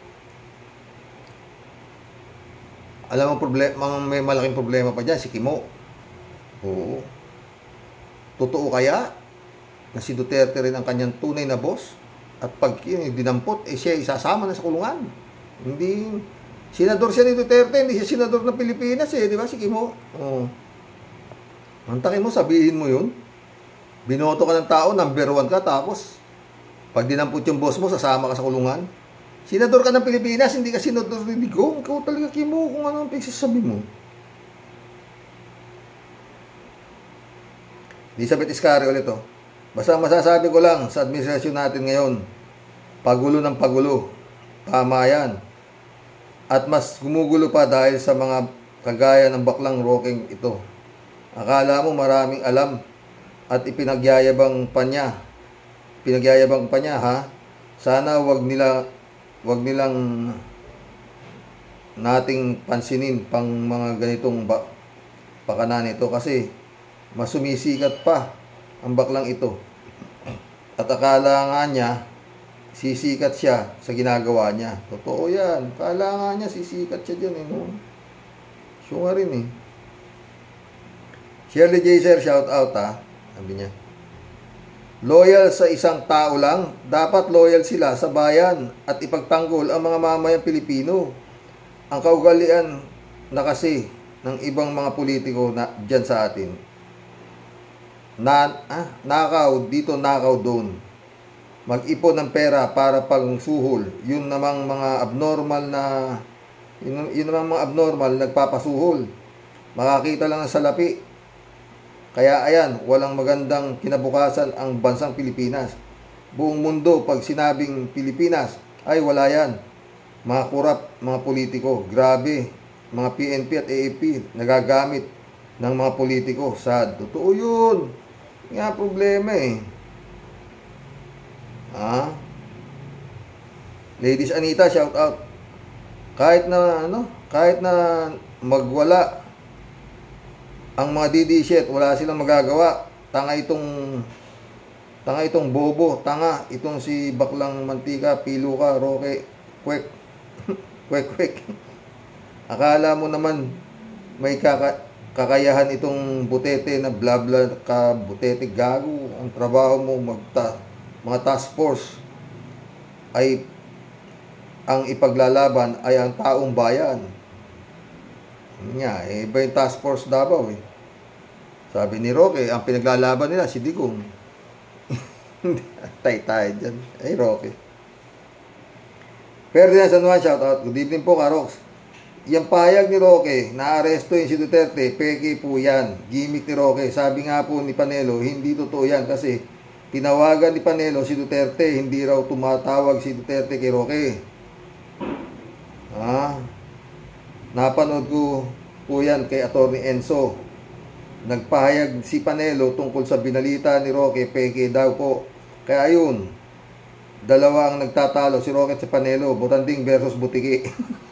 Alam mo, problema, may malaking problema pa dyan, si Kimo. Oo. Totoo kaya na si Duterte rin ang kanyang tunay na boss? At pag yun, dinampot, eh siya isasama na sa kulungan. Hindi, senador siya ni Duterte, hindi siya senador ng Pilipinas eh, di ba si Kimo? Oo. Mantakin mo, sabihin mo yun. Binoto ka ng tao, number one ka, tapos pag dinampot yung boss mo, sasama ka sa kulungan. Senador ka ng Pilipinas, hindi ka senador ni Digong. Ikaw talaga, Kimo, kung ano ang pagsasabi mo. Elizabeth Iscari ulit oh. Basta masasabi ko lang sa administrasyon natin ngayon, pagulo ng pagulo. Tama yan. At mas gumugulo pa dahil sa mga kagaya ng baklang Roque ito. Akala mo maraming alam at ipinagyayabang pa niya. Pinagyayabang pa niya ha. Sana wag nila wag nilang nating pansinin pang mga ganitong ba, pakanan ito kasi mas sumisikat pa ang baklang ito. At akala nga niya sisikat siya sa ginagawa niya. Totoo yan. Akala nga niya sisikat siya dyan eh. No? Siya nga rin eh. Shirley J. Sir, shout out ha. Sabi niya. Loyal sa isang tao lang, dapat loyal sila sa bayan at ipagtanggol ang mga mamayang Pilipino. Ang kaugalian na kasi ng ibang mga politiko na dyan sa atin. Na, ah, nakaw dito, nakaw doon. Mag-ipon ng pera para pang suhol. Yun namang mga abnormal na, yun, yun namang mga abnormal nagpapasuhol. Makakita lang ng salapi. Kaya ayan, walang magandang kinabukasan ang bansang Pilipinas. Buong mundo, pag sinabing Pilipinas, ay wala yan. Mga kurap, mga politiko, grabe. Mga P N P at A A P, nagagamit ng mga politiko. Sad. Totoo yun. Nga problema eh. Ha? Ladies Anita, shout out. Kahit na, ano, kahit na magwala ang mga D D shit, wala silang magagawa. Tanga itong tanga itong bobo, tanga itong si baklang mantika, piluka, Roque, kwek. kwek kwek. Akala mo naman may kaka, kakayahan itong butete na bla bla ka butete gago. Ang trabaho mo magta mga task force ay ang ipaglalaban ay ang taong bayan. Nga, eh, iba yung task force Davao eh. Sabi ni Roque, ang pinaglalaban nila, si Digong. Tay-tay dyan. Ay, Roque. Ferdinand San Juan, shout out. Good evening po, Karox. Yung payag ni Roque, na-aresto yung si Duterte, peke po yan. Gimmick ni Roque. Sabi nga po ni Panelo, hindi totoo yan kasi tinawagan ni Panelo si Duterte, hindi raw tumatawag si Duterte kay Roque. Ah, napanood ko po yan kay Attorney Enzo. Nagpahayag si Panelo tungkol sa binalita ni Roque, peke daw po. Kaya ayun, dalawa ang nagtatalo, si Roque at si Panelo, Butanding versus Butiki.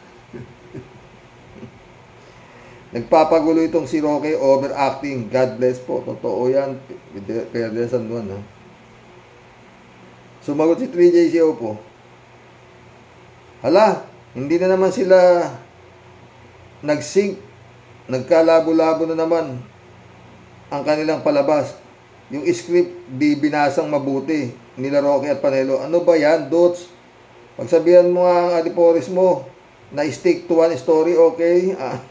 Nagpapagulo itong si Roque, overacting. God bless po. Totoo yan. Perde San Juan ha. Sumagot si three J C O po. Hala, hindi na naman sila nag-sync, nagkalabo-labo na naman ang kanilang palabas. Yung script di binasang mabuti nila Roque at Panelo. Ano ba yan, Dots? Pagsabihan mo nga ang Adipores mo na stick to one story, okay? Ah.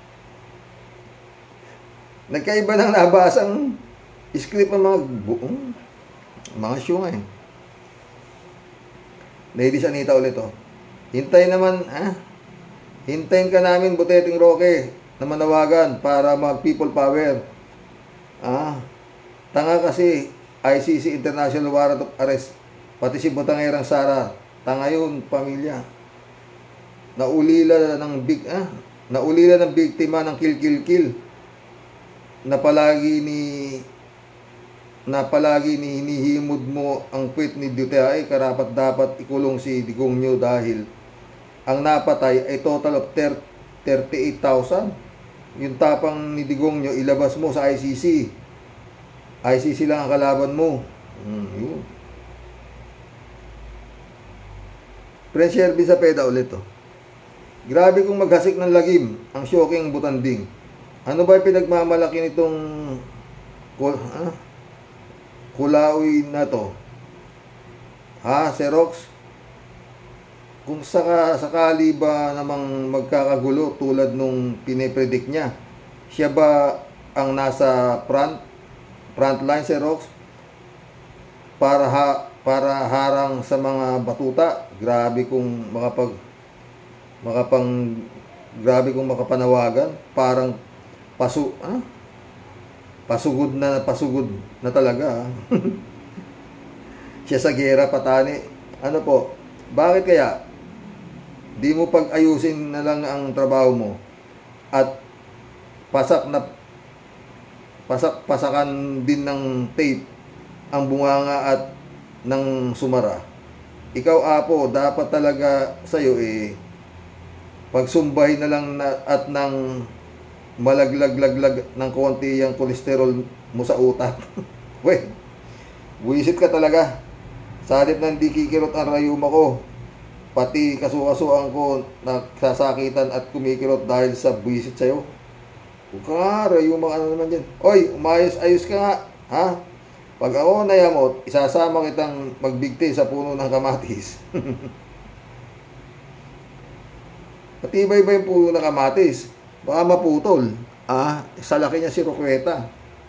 Nagkaiba ng nabasang script ng mga buong mga show nga eh. Ladies Anita ulit oh. Hintayin naman, ha? Hintayin ka namin, Buteting Roque, na manawagan para mag people power. Ah, tanga kasi I C C International Warrant of Arrest. Pati si Butangerang Sara, tanga yun, pamilya. Naulila ng big, ah, naulila ng biktima ng kill kill kill. Na palagi ni na palagi ni hinihimod mo ang puwet ni Duterte ay karapat dapat ikulong si Digong nyo dahil ang napatay ay total of thirty-eight thousand. Yung tapang ni Digong nyo ilabas mo sa I C C. I C C lang ang kalaban mo. Hmm, yun. Prince Shervin sa peda ulit, oh. Grabe kung maghasik ng lagim ang shocking butanding. Ano ba yung pinagmamalaki nitong kul ah, kulaoy na to? Ha, Xerox? Kung saka, sakali ba namang magkakagulo tulad nung pinipredict niya, siya ba ang nasa front, front line, Xerox? Para, ha, para harang sa mga batuta? Grabe kung makapag, makapang, grabe kung makapanawagan. Parang pasu, ah? pasugod na, pasugod na talaga. Siya sa gera, patani. Ano po? Bakit kaya? Di mo pag-ayusin na lang ang trabaho mo at pasak na pasak pasakan din ng tape ang bunganga at ng sumara. Ikaw, Apo, dapat talaga sa'yo eh pagsumbahin na lang na, at ng malaglag-laglag ng konti yung kolesterol mo sa utak. Weh, buisit ka talaga. Sa halip na hindi kikirot ang rayuma ko, pati kasu-kasuan ko nagsasakitan at kumikirot dahil sa buisit sa'yo. Huwag ka nga, rayuma ka na naman dyan. Oy, umayos-ayos ka nga, ha? Pag ako nayamot, isasama kitang magbigti sa puno ng kamatis. Patibay ba yung puno ng kamatis? Baka maputol. Ah, sa laki niya si Roqueta.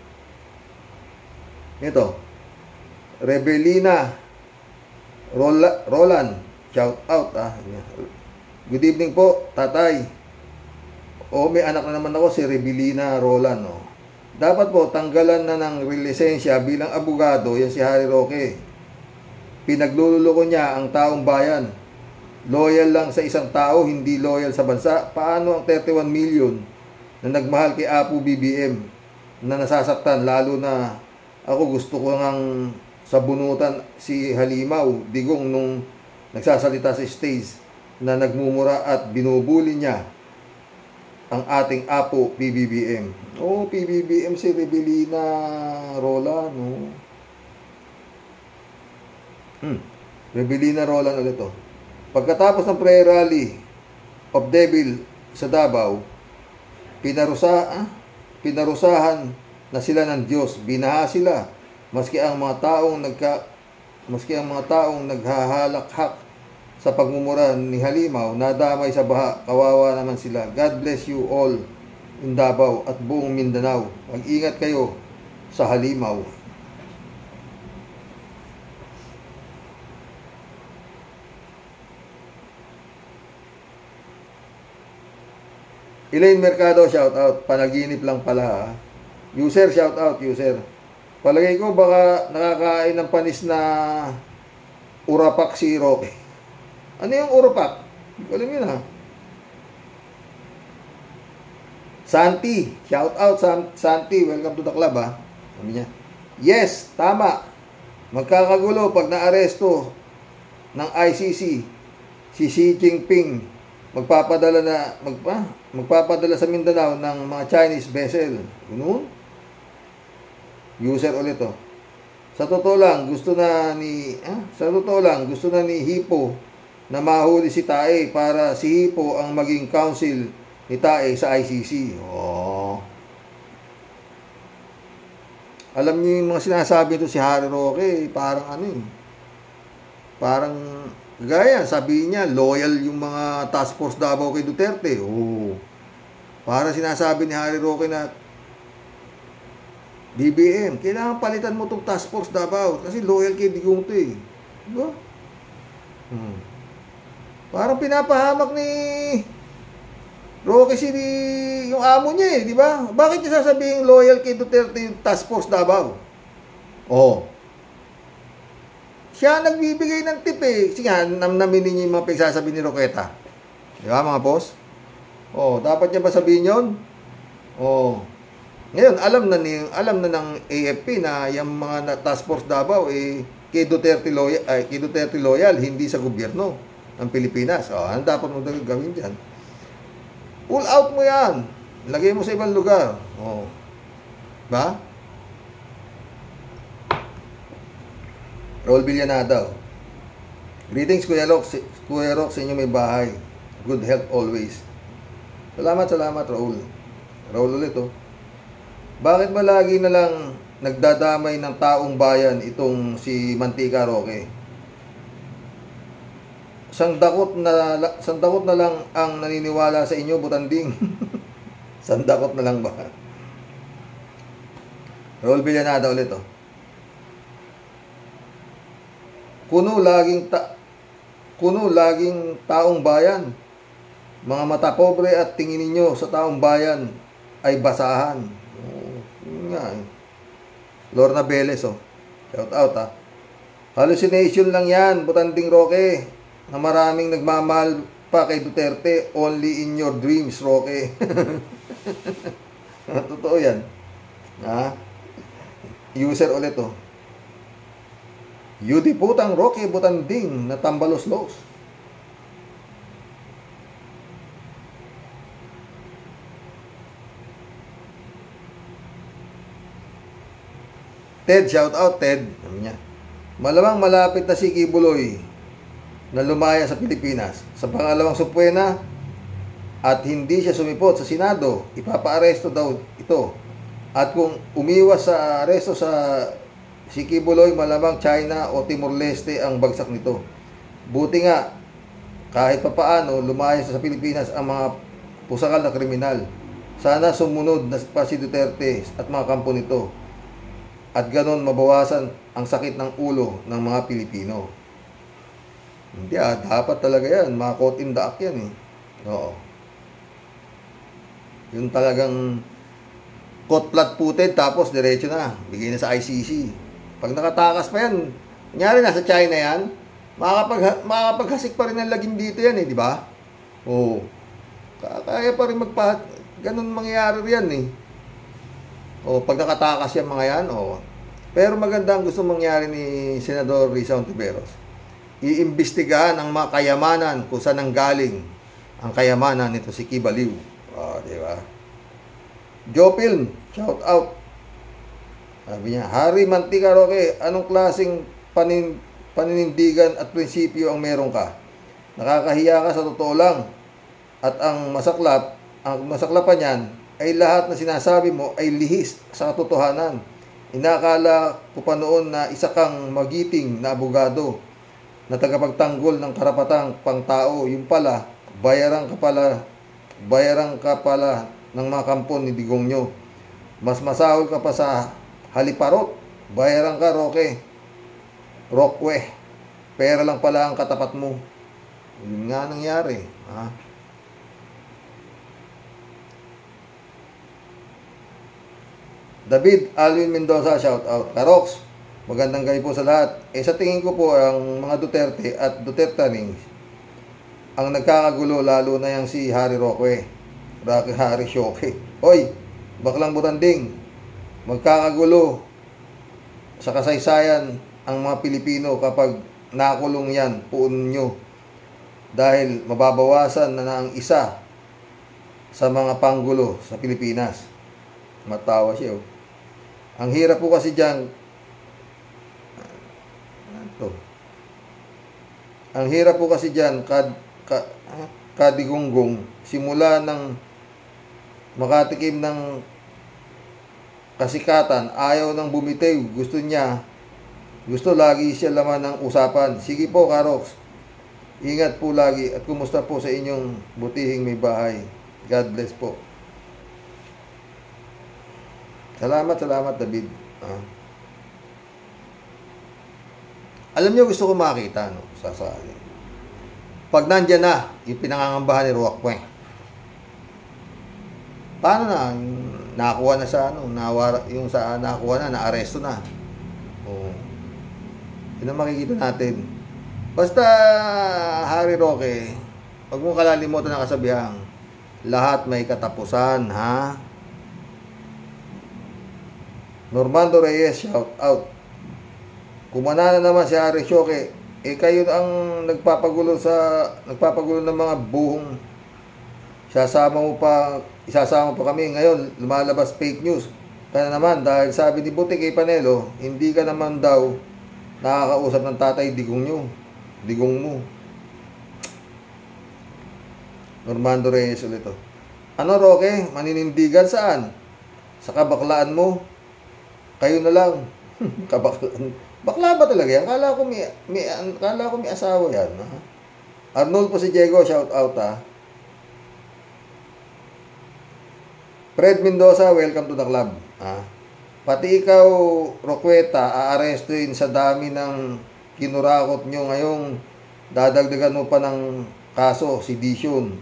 Ito, Rebelina Rola, Roland, shout out. Ah. Good evening po, tatay. O, may anak na naman ako, si Rebelina Roland. Oh. Dapat po, tanggalan na ng lisensya bilang abogado, yan si Harry Roque. Pinaglululoko niya ang taong bayan. Loyal lang sa isang tao, hindi loyal sa bansa. Paano ang thirty-one million na nagmahal kay Apo B B M na nasasaktan, lalo na ako gusto ko ngang sabunutan si Halimaw Digong nung nagsasalita sa stage na nagmumura at binubuli niya ang ating Apo P B B M. Oh, P B B M si Rebelina Roland, no? Hmm. Rebelina Roland ulit to. Pagkatapos ng prayer rally of Devil sa Davao, pinarusa, ah, pinarusahan na sila ng Diyos. Binaha sila maski ang mga taong nagka maski ang mga taong naghahalakhak sa pagmumura ni Halimaw, nadamay sa baha. Kawawa naman sila. God bless you all in Davao at buong Mindanao. Mag-ingat kayo sa Halimaw. Elaine Mercado, shout out. Panaginip lang pala, ha? User, shout out, user. Palagay ko baka nakakain ng panis na urapak si Roque. Ano yung urapak? Hindi ko alam yun, ha? Santi, shout out Santi, welcome to the club, ha? Sabi niya, yes, tama. Magkakagulo pag naaresto ng I C C si Xi Jinping. Magpapadala na magpa magpapadala sa Mindanao ng mga Chinese vessel. Ganun. User ulit to. Sa totoo lang, gusto na ni ah, sa totoo lang, gusto na ni Hipo na mahuli si Tae para si Hipo ang maging counsel ni Tae sa I C C. Oh. Alam niyo yung mga sinasabi to si Harry Roque, parang ano eh. Parang gaya, sabi niya, loyal yung mga task force Davao kay Duterte. Oh. Para sinasabi ni Harry Roque na B B M, kailangan palitan mo itong task force Davao kasi loyal kay Digong to eh. Diba? Hmm. Parang pinapahamak ni Roque si yung amo niya eh, di ba? Bakit niya sasabihin loyal kay Duterte yung task force Davao? Oh. Siya nagbibigay ng tip eh. Sige nga, namnamin ninyo yung mga pagsasabi ni Roqueta. Di ba mga boss? Oh, dapat niya ba sabihin yun? Oh. Ngayon, alam na ni alam na ng A F P na yung mga task force Davao eh kay Duterte loyal, ay, kay Duterte loyal, hindi sa gobyerno ng Pilipinas. Oh, ano dapat mo gawin diyan? Pull out mo yan. Lagay mo sa ibang lugar. Oh. Ba? Raul Villanada. Oh. Greetings, Kuya Rox. Kuya Rox, sa inyo may bahay. Good health always. Salamat, salamat, Raul. Raul ulit, oh. Bakit ba lagi na lang nagdadamay ng taong bayan itong si Mantika Roque? Sandakot na, sandakot na lang ang naniniwala sa inyo, Butanding. Sandakot na lang ba? Raul Villanada ulit, oh. Kuno laging ta kuno laging taong bayan. Mga mata pobre at tingin ninyo sa taong bayan ay basahan. Oh, yun nga. Eh. Lorna Beles, oh. Shout out, ah. Hallucination lang yan, Butanding Roque. Na maraming nagmamahal pa kay Duterte. Only in your dreams, Roque. Totoo yan. Ha? User ulit, oh. Yudi putang Roque Butanding na tambalos-los. Ted, shout out Ted. Niya. Malamang malapit na si Kibuloy na lumaya sa Pilipinas. Sa pangalawang supwena at hindi siya sumipot sa Senado, ipapaaresto daw ito. At kung umiwas sa aresto sa si Kibuloy, malamang China o Timor-Leste ang bagsak nito. Buti nga, kahit papaano, lumayas sa Pilipinas ang mga pusakal na kriminal. Sana sumunod na pa si Duterte at mga kampo nito. At ganon mabawasan ang sakit ng ulo ng mga Pilipino. Hindi ah, dapat talaga yan. Mga caught in the act yan eh. Oo. Yung talagang caught flat-footed tapos diretso na. Bigay na sa I C C. Pag nakatakas pa yan, kunyari nasa China yan, makakapag, makakapaghasik pa rin ang lagim dito yan eh, di ba? Oo. Kaya pa rin magpa... Ganun mangyayari yan eh. O, pag nakatakas yan mga yan, o. Pero maganda ang gusto mangyari ni Senador Risa Hontiveros. Iimbestigahan ang mga kayamanan kung saan ang galing ang kayamanan nito si Kibaliw. O, di ba? Jopilm, shout out. Sabi niya, Hari Mantika Roque, anong klaseng panin, paninindigan at prinsipyo ang meron ka? Nakakahiya ka sa totoo lang. At ang masaklap, ang masaklapan niyan, ay lahat na sinasabi mo ay lihis sa katotohanan. Inakala ko pa noon na isa kang magiting na abogado na tagapagtanggol ng karapatang pangtao. Yung pala, bayaran ka pala, bayaran ka pala ng mga kampon ni Digong nyo. Mas masahol ka pa sa haliparot. Bayaran ka, Roque. Roque. Pera lang pala ang katapat mo. Yun nga nangyari. Ha? David Alvin Mendoza, shout out. Karox, magandang gabi po sa lahat. Eh sa tingin ko po, ang mga Duterte at Dutertanings ang nagkakagulo, lalo na yung si Harry Roque. Roque Harry Roque. Hoy, baklang Butanding. Magkakagulo sa kasaysayan ang mga Pilipino kapag nakulong yan, puon nyo. Dahil mababawasan na, na ang isa sa mga panggulo sa Pilipinas. Matawa siya. Oh. Ang hirap po kasi dyan, ito. Ang hirap po kasi dyan, kad, kad, kadigunggong, simula ng makatikim ng kasikatan, ayaw nang bumitiw, gusto niya, gusto lagi siya laman ng usapan. Sige po, Karox, ingat po lagi at kumusta po sa inyong butihing may bahay. God bless po. Salamat, salamat, David. Ah. Alam niyo, gusto ko makita, no? Sasali. Pag nandyan na, yung pinangangambahan ni Roque, paano na? Nakakuha na sa ano, nawara, yung sa nakakuha na, na-aresto na. Oh. Yun ang makikita natin. Basta, Harry Roque, huwag mo kalalimutan ang kasabihan, lahat may katapusan, ha? Normando Reyes, shout out. Kumana na naman si Harry Roque, eh kayo ang nagpapagulo sa, nagpapagulo ng mga buhong. Isasama mo pa, isasama pa kami ngayon, lumalabas fake news. Kaya naman, dahil sabi ni Buti kay Panelo, hindi ka naman daw nakakausap ng tatay, digong nyo. Digong mo. Normando Reyes ulit to. Ano, Roque? Maninindigan saan? Sa kabaklaan mo? Kayo na lang. Kabaklaan. Bakla ba talaga yan? Kala ko may, may, kala ko may asawa yan. Ha? Arnold po si Diego, shout out ha. Fred Mendoza, welcome to the club. Ha? Pati ikaw, Roqueta, aarestuin sa dami ng kinurakot nyo ngayong dadagdagan mo pa ng kaso, sedition.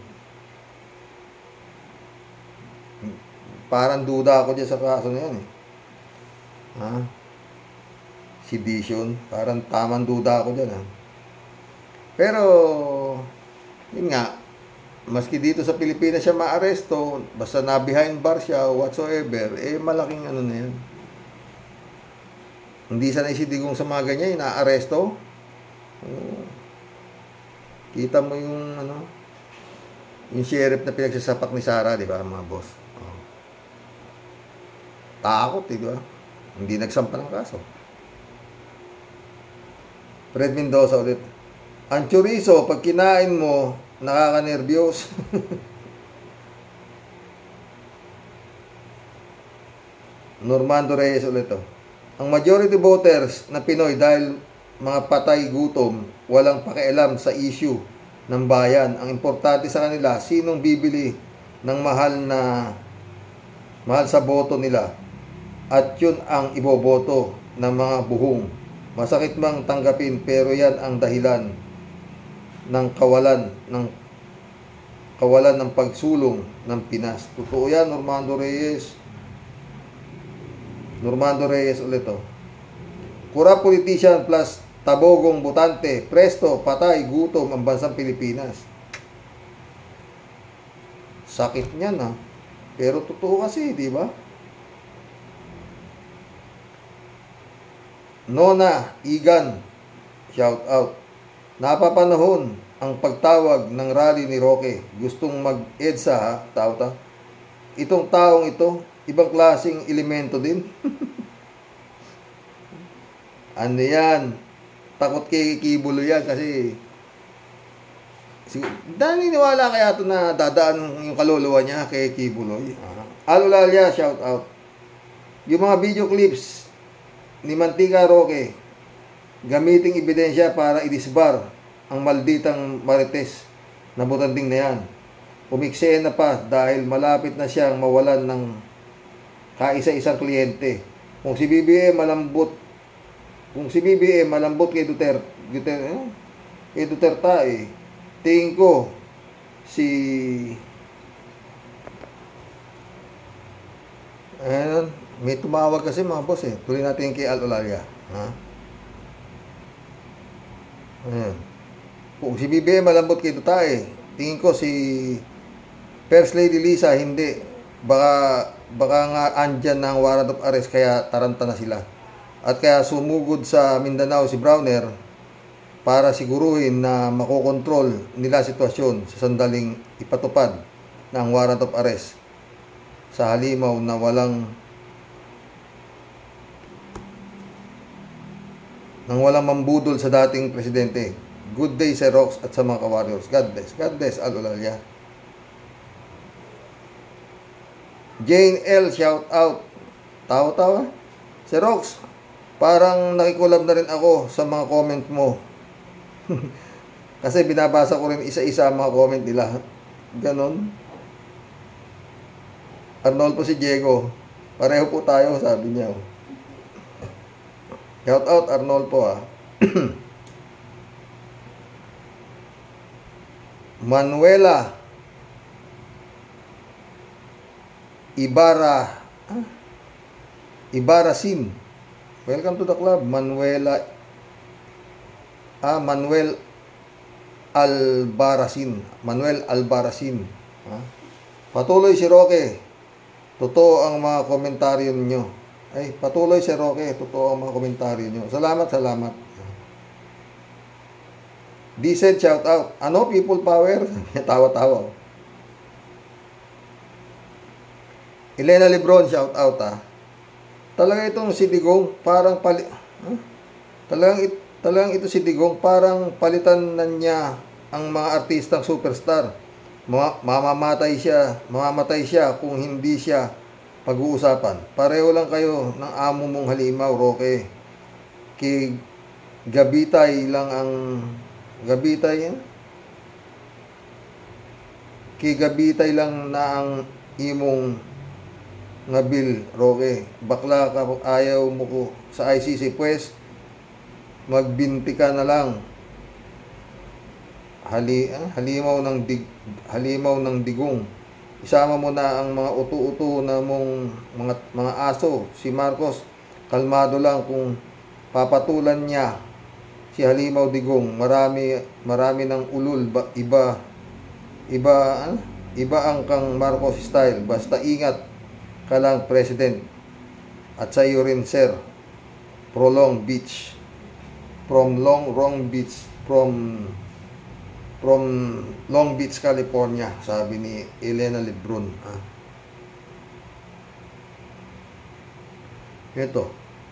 Parang duda ako dyan sa kaso na yan eh. Ha? Sedition. Parang tamang duda ako dyan ha. Pero, yun nga, maski dito sa Pilipinas siya maaresto, basta na behind bar siya o whatsoever, eh malaking ano na yan. Hindi sanay si Digong sa mga ganyan, inaaresto. Oh. Kita mo yung ano, yung sheriff na pinagsasapak ni Sara, di ba, mga boss? Oh. Takot, di ba? Hindi nagsampa ng kaso. Fred Mendoza ulit. Ang chorizo, pag kinain mo, nakaka-nervyos. Normando Reyes ulit to. Ang majority voters na Pinoy dahil mga patay gutom, walang pakialam sa issue ng bayan. Ang importante sa kanila, sinong bibili ng mahal na mahal sa boto nila. At yun ang iboboto ng mga buhong. Masakit mang tanggapin, pero yan ang dahilan ng kawalan ng kawalan ng pagsulong ng Pinas. Totoo yan, Normando Reyes. Normando Reyes ulit to. Kura politician plus tabogong butante, presto, patay, gutom ang bansang Pilipinas. Sakit niyan ha. Pero totoo kasi, di ba? Nona Igan, shout out. Napapanahon ang pagtawag ng rally ni Roque. Gustong mag-EDSA ha, tao ta. Itong taong ito, ibang klaseng elemento din. Ano yan? Takot kay Kibulo yan kasi naniniwala kaya ito na dadaan yung kaluluwa niya kay Kibuloy. Ah. Alulalia, shout out. Yung mga video clips ni Mantika Roque, gamiting ebidensya para idisbar ang malditang Marites na butanding na yan. Umiksena pa dahil malapit na siyang mawalan ng kaisa-isang kliyente. Kung si B B M malambot, kung si B B M malambot kay Duterte, Duterte eh? kay Duterte eh, tingin ko si ayun, may tumawag kasi mga boss eh. Tuloy natin kay Alulalia. Ha? Ayan. Kung si B B M malambot kay Duterte, tingin ko si First Lady Lisa hindi. Baka, baka nga andyan na ang warrant of arrest kaya taranta na sila. At kaya sumugod sa Mindanao si Browner para siguruhin na makokontrol nila sitwasyon sa sandaling ipatupad ng warrant of arrest sa halimaw na walang nang walang mambudol sa dating presidente. Good day sa Rox at sa mga ka-warriors. God bless. God bless, Alulalia. Jane L, shout out. Tawa-tawa. Si Rox, parang nakikulab na rin ako sa mga comment mo. Kasi binabasa ko rin isa-isa ang mga comment nila. Ganon. Arnold po si Diego. Pareho po tayo, sabi niya. Shout out Arnold po ah. Manuela Ibarra ah? Ibarra Sim. Welcome to the club. Manuela Ah, Manuel Albarracin. Manuel Albarracin. Ah? Patuloy si Roque. Totoo ang mga komentaryo ninyo. Ay, patuloy si Roque. Totoo ang mga komentaryo nyo. Salamat, salamat. Decent shout out. Ano, people power? Tawa-tawa. Elena Lebron, shout out ah. Talaga itong si Digong, parang pali... Huh? Talagang, it, talagang ito si Digong, parang palitan na niya ang mga artistang superstar. Ma- mamamatay siya, mamamatay siya kung hindi siya pag-uusapan. Pareho lang kayo ng amo mong halimaw, Roque. Kay Gabitay lang ang Gabitay yan? Kay Gabitay lang na ang imong nga bill, Roque. Bakla ka, ayaw mo ko sa I C C, pues magbinti ka na lang. Hali, ah, halimaw ng dig, halimaw ng digong. Isama mo na ang mga uto-uto na mong mga mga aso. Si Marcos, kalmado lang kung papatulan niya si Halimaw Digong. Marami marami ng ulul, ba, iba iba ah, iba ang kang Marcos style. Basta ingat ka lang, President. At sa iyo rin, sir. Pro Long Beach. From Long Long Beach from from Long Beach, California, sabi ni Elena Lebrun. Ah. Ito.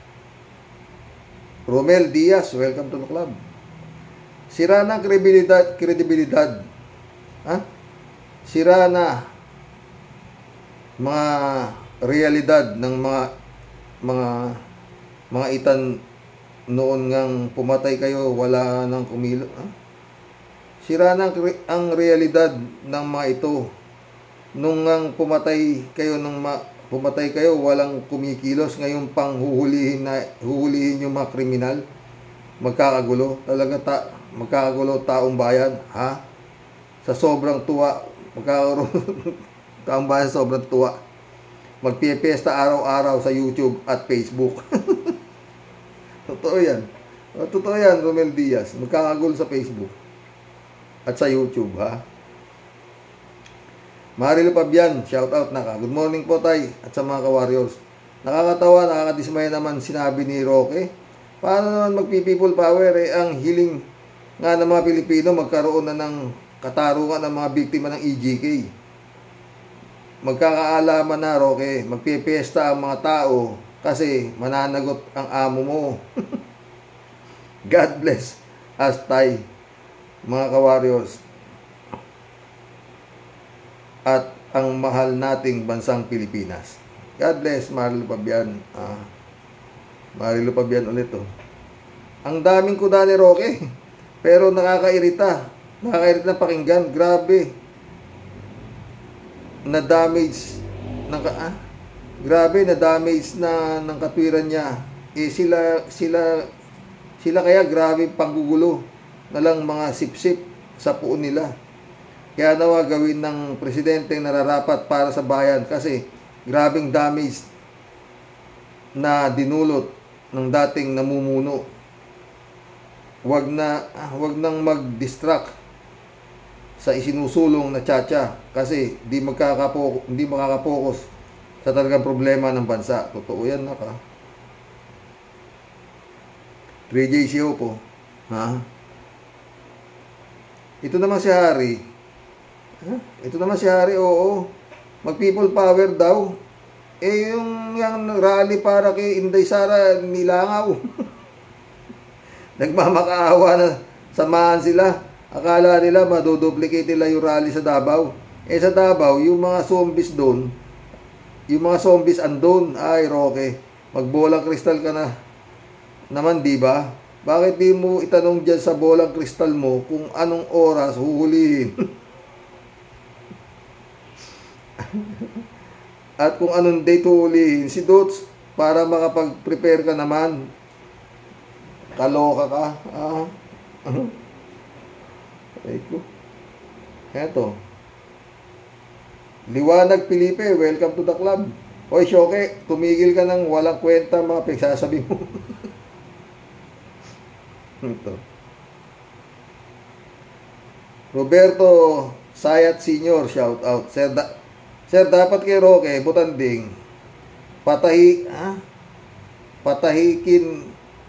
Romel Diaz, welcome to the club. Sira na kredibilidad, kredibilidad. Ha? Sira na mga realidad ng mga mga mga itan noon ngang pumatay kayo, wala nang kumilo. Ha? Sira na ang realidad ng mga ito. Nung ngang pumatay kayo ng ma, pumatay kayo, walang kumikilos. Ngayon pang huhulihin na huhulihin yung mga kriminal. Magkakagulo. Talaga ta, magkakagulo taong bayan, ha? Sa sobrang tuwa, magkakagulo taong bayan sa sobrang tuwa. Magpipiesta araw-araw sa YouTube at Facebook. Totoo yan. Totoo yan, Romel Diaz. Magkakagulo sa Facebook at sa YouTube, ha? Marilo Pabian, shout out na ka. Good morning po, tay, at sa mga ka-warriors. Nakakatawa, nakakadismaya naman sinabi ni Roque. Paano naman magpi-people power, eh, ang hiling nga ng mga Pilipino magkaroon na ng katarungan ng mga biktima ng E G K. Magkakaalaman na, Roque. Magpipiesta ang mga tao kasi mananagot ang amo mo. God bless us, tay, mga ka-warriors, at ang mahal nating bansang Pilipinas. God bless, Marilo Pabian. Ah, Marilo Pabian ulit, oh. Ang daming kuda ni Roque, pero nakakairita. Nakakairita na pakinggan. Grabe. Na-damage ng ah, grabe na damage na ng katwiran niya. Eh sila sila sila kaya grabe panggugulo na lang mga sipsip sa puon nila. Kaya nawa gawin ng presidente nararapat para sa bayan kasi grabing damage na dinulot ng dating namumuno. Wag na ah, wag nang mag-distract sa isinusulong na tiyatya kasi di magkakapokus, hindi makakapokus sa talagang problema ng bansa. Totoo yan, naka. three J C O po. Ha? Ito naman si Harry. Ha? Ito naman si Harry, oo. Mag-people power daw. Eh, yung, yung rally para kay Inday Sara, nilangaw. Nagmamakaawa na samahan sila. Akala nila madoduplicate nila yung rally sa Davao. Eh, sa Davao, yung mga zombies doon, yung mga zombies andon, ay, Roque, magbolang kristal ka na naman, di ba? Bakit di mo itanong dyan sa bolang kristal mo kung anong oras huhulihin? At kung anong date huhulihin? Si Dots, para makapag-prepare ka naman. Kaloka ka. Ah. Eko. Eto. Liwanag Felipe, welcome to the club. Hoy, Shoke, tumigil ka ng walang kwenta mga pagsasabi mo. Ito. Roberto Sayat Senior, shout out. Sir, da Sir dapat kay Roque, butanding, patahi, ha? Patahikin,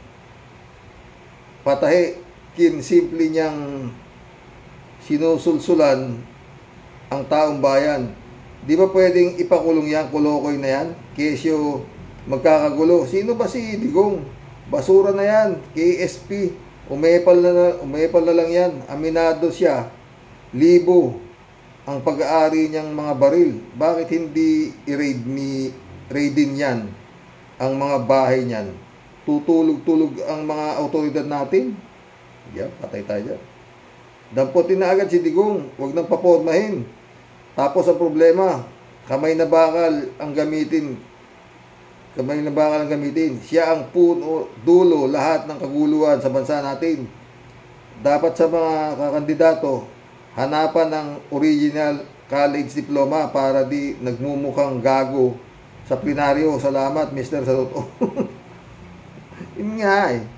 patahikin, simple niyang sinusulsulan ang taong bayan. Di ba pwedeng ipakulong yan, kulokoy na yan? Kesyo magkakagulo. Sino ba si Digong? Basura na yan. K S P. Umepal na, umepal na lang yan. Aminado siya. Libo ang pag-aari niyang mga baril. Bakit hindi i-raid ni raidin yan ang mga bahay niyan? Tutulog-tulog ang mga autoridad natin. Yeah, patay tayo dyan. Damputin na agad si Digong. Huwag nang papormahin. Tapos ang problema, kamay na bakal ang gamitin. Kamay na bakal ang gamitin. Siya ang puno, dulo, lahat ng kaguluhan sa bansa natin. Dapat sa mga kakandidato, hanapan ng original college diploma para di nagmumukhang gago sa plenaryo. Salamat, Mister Saluto. Yun nga eh.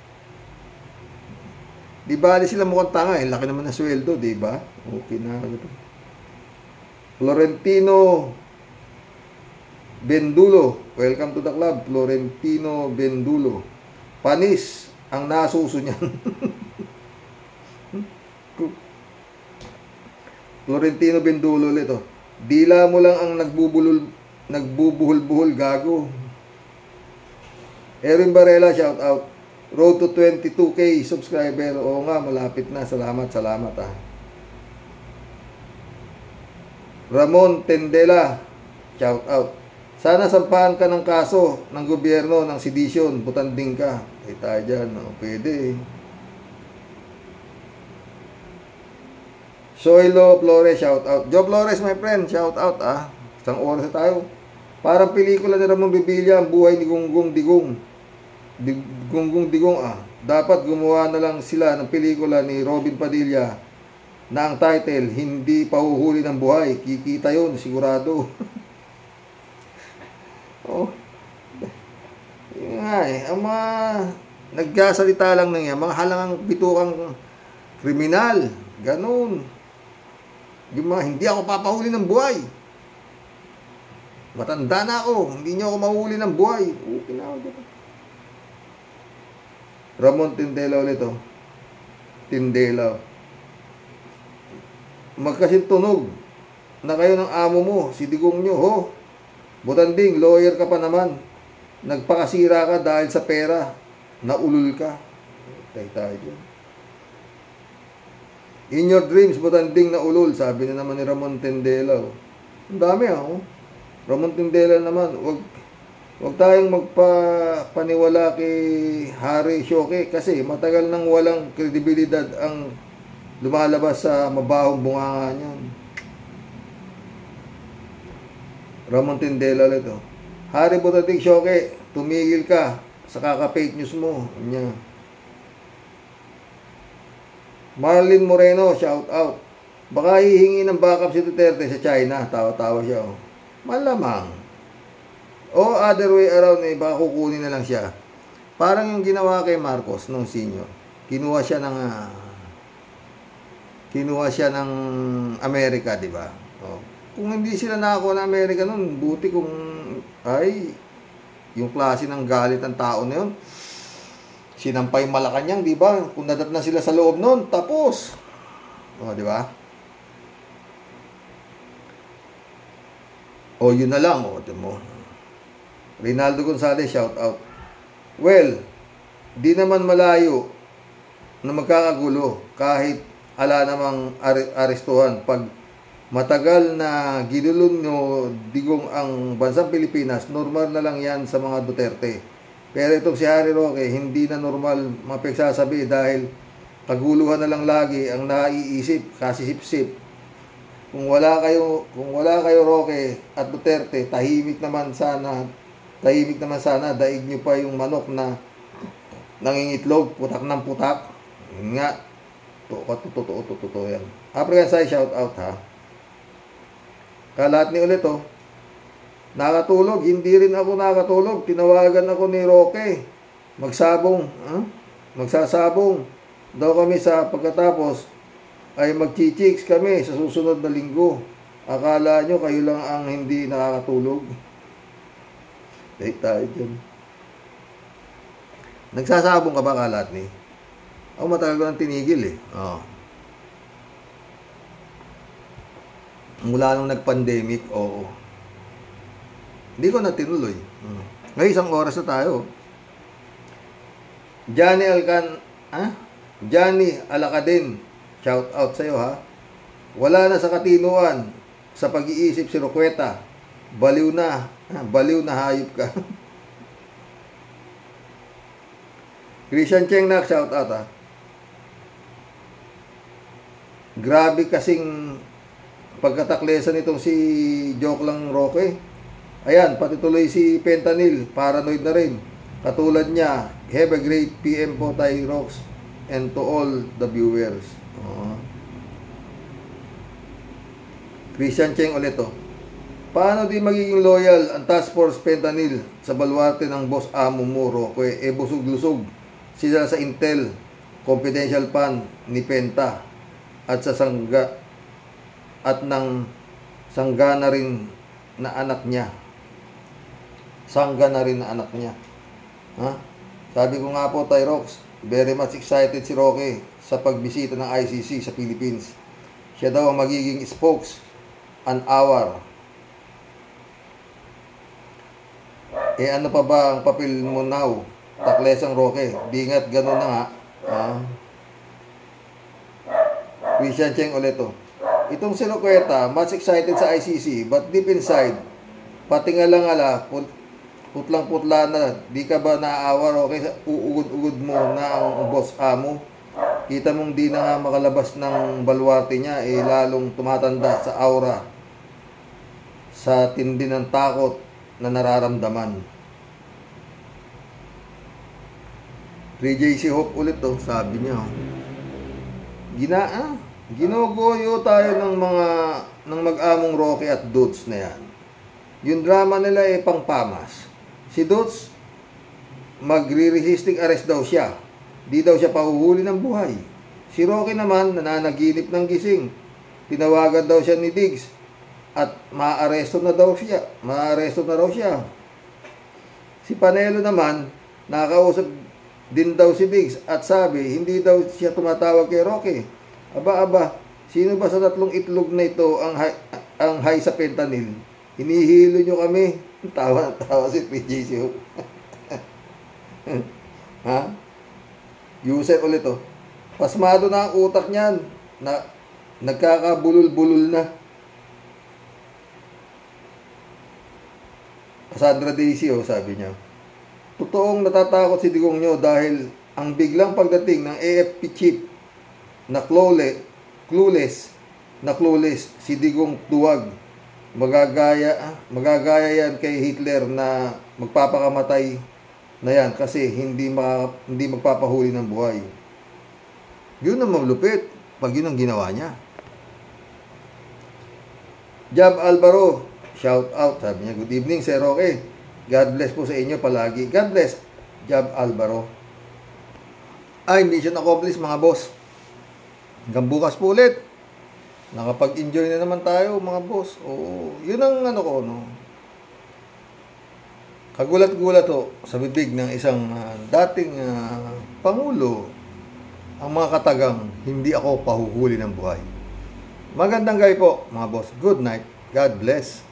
Di ba sila mukhang tanga eh. Laki naman ng sweldo, di ba? Okay na. Florentino Bendulo. Welcome to the club. Florentino Bendulo. Panis ang nasuso niyan. Florentino Bendulo ulit oh. Dila mo lang ang nagbubulol, nagbubuhol-buhol, gago. Erin Barela, shout out. Road to twenty-two K subscriber. Oo nga, malapit na. Salamat, salamat ah. Ramon Tendela, shout out. Sana sampahan ka ng kaso ng gobyerno ng sedisyon. Butanding ka. Ay tayo dyan. No? Pwede eh. Soilo Flores, shout out. Joe Flores, my friend, shout out ah. Isang oras na tayo. Parang pelikula ni Ramon Revilla, ang buhay ni Gonggong Digong. Gonggong Digong ah. Dapat gumawa na lang sila ng pelikula ni Robin Padilla na ang title, Hindi Pahuhuli ng Buhay. Kikita yun, sigurado. Oh. Yun nga eh. Ang mga nagkasalita lang na yan, mga halangang bitukang kriminal. Ganun. Yung mga, hindi ako papahuli ng buhay. Matanda na ako. Hindi niyo ako mahuli ng buhay. Okay na ako dito. Ramon Tindela ulit oh. Tindela. Magkasintunog na kayo ng amo mo, si Digong nyo, ho. Butanding, lawyer ka pa naman. Nagpakasira ka dahil sa pera. Naulul ka. Tayo tayo dyan. In your dreams, butanding na ulul. Sabi na naman ni Ramon Tindela. Oh. Ang dami ah. Oh. Ramon Tindela naman. Wag, wag tayong magpapaniwala kay Harry Roque kasi matagal nang walang kredibilidad ang lumalabas sa mabahong bunganga niyan. Ramon Tindela ulit oh. Harry Butanding Roque, tumigil ka sa kaka-fake news mo. Nya. Marlene Moreno, shout out. Baka hihingi ng backup si Duterte sa China. Tawa-tawa siya oh. Malamang. O other way around eh, baka kukunin na lang siya. Parang yung ginawa kay Marcos nung senior. Kinuha siya ng uh, kinuha siya ng Amerika, di ba? Oh. Kung hindi sila nakakuha ng Amerika nun, buti kung ay yung klase ng galit ng tao na yun. Sinampay Malacanang, di ba? Kung nadat na sila sa loob nun, tapos. Oh, di ba? O, yun na lang. O, di mo. Rinaldo Gonzalez, shout out. Well, di naman malayo na magkakagulo kahit ala namang arestuhan. Pag matagal na ginulong nyo Digong ang bansang Pilipinas, normal na lang yan sa mga Duterte. Pero itong si Harry Roque, hindi na normal mapagsasabi dahil kaguluhan na lang lagi ang naiisip, kasisip-sip. Kung wala kayo, kung wala kayo Roque at Duterte, tahimik naman sana, tahimik naman sana, daig nyo pa yung manok na nangingitlog, putak ng putak. Yun nga, totoo, totoo yan. African Sai, shout out ha. Kalat ni ulit oh. Nakatulog, hindi rin ako nakatulog. Tinawagan ako ni Roque. Magsabong, ha? Magsasabong daw kami sa pagkatapos ay magchichiks kami sa susunod na linggo. Akala nyo kayo lang ang hindi nakakatulog. Dahil tayo dyan. Nagsasabong ka ba kalat ni? Ako matagal ko nang tinigil eh. Oh. Mula nung nag-pandemic, oo. Hindi ko na tinuloy. Hmm. Ngayon, isang oras na tayo. Johnny Alcan, ha? Johnny Alacadin, shout out sa'yo ha. Wala na sa katinuan, sa pag-iisip si Roqueta. Baliw na, ha? Baliw na hayop ka. Christian Chengnak, shout out ha. Grabe kasing pagkataklesan nitong si Joke lang Roque. Ayan, pati tuloy si Fentanyl, paranoid na rin. Katulad niya, have a great P M po Tay Rox and to all the viewers. Uh, Christian Cheng ulit to. Paano di magiging loyal ang Task Force Fentanyl sa baluarte ng boss amo mo, Roque? E busog-lusog sila sa Intel, confidential fund ni Penta at sa sangga at ng sangga na rin na anak niya. Sangga na rin na anak niya. Ha? Sabi ko nga po, Tyrox, very much excited si Roque sa pagbisita ng I C C sa Philippines. Siya daw ang magiging spokes an hour. Eh ano pa ba ang papel mo now? Taklesang Roque. Bingat gano'n na nga. Ha? Christian Cheng ulit to. Itong si Roqueta, much excited sa I C C, but deep inside, pati nga lang ala, putlang-putla na, di ka ba naaawa, Roque, uugod-ugod mo na ang boss amo? Kita mong di na nga makalabas ng baluarte niya, eh lalong tumatanda sa aura, sa tindi ng takot na nararamdaman. three J C Hope ulit to, sabi niya. Gina, ah, ginogoyo tayo ng mga, ng mag-among Roque at Dudes na yan. Yung drama nila ay pangpamas. Si Dudes, magre-resisting arrest daw siya. Di daw siya pahuhuli ng buhay. Si Roque naman, nananaginip ng gising. Tinawagan daw siya ni Diggs. At maaresto na daw siya. Maaresto na raw siya. Si Panelo naman, nakausap din daw si Diggs. At sabi, hindi daw siya tumatawag kay Roque. Aba, aba, sino ba sa tatlong itlog na ito ang high, ang high sa Fentanyl? Hinihilo nyo kami. Tawa na tawa si P J C. Ha? User ulit to. Pasmado na ang utak niyan. Na, nagkakabulol-bulol na. Cassandra Daisy, oh, sabi niya. Totoong natatakot si Digong nyo dahil ang biglang pagdating ng A F P chief na clueless, clueless, na clueless, si Digong duwag. Magagaya, magagaya yan kay Hitler na magpapakamatay na yan kasi hindi, maka, hindi magpapahuli ng buhay. Yun ang malupit pag yun ang ginawa niya. Jab Alvaro, shout out, sabi niya, good evening Sir Roque, God bless po sa inyo palagi. God bless, Jab Alvaro. Ay, mission accomplished mga boss. Hanggang bukas po ulit. Nakapag-enjoy na naman tayo mga boss. Oo, yun ang ano ko, no. Kagulat-gulat ho sa bibig ng isang uh, dating uh, pangulo ang mga katagang hindi ako pahuhuli ng buhay. Magandang gabi po mga boss. Good night. God bless.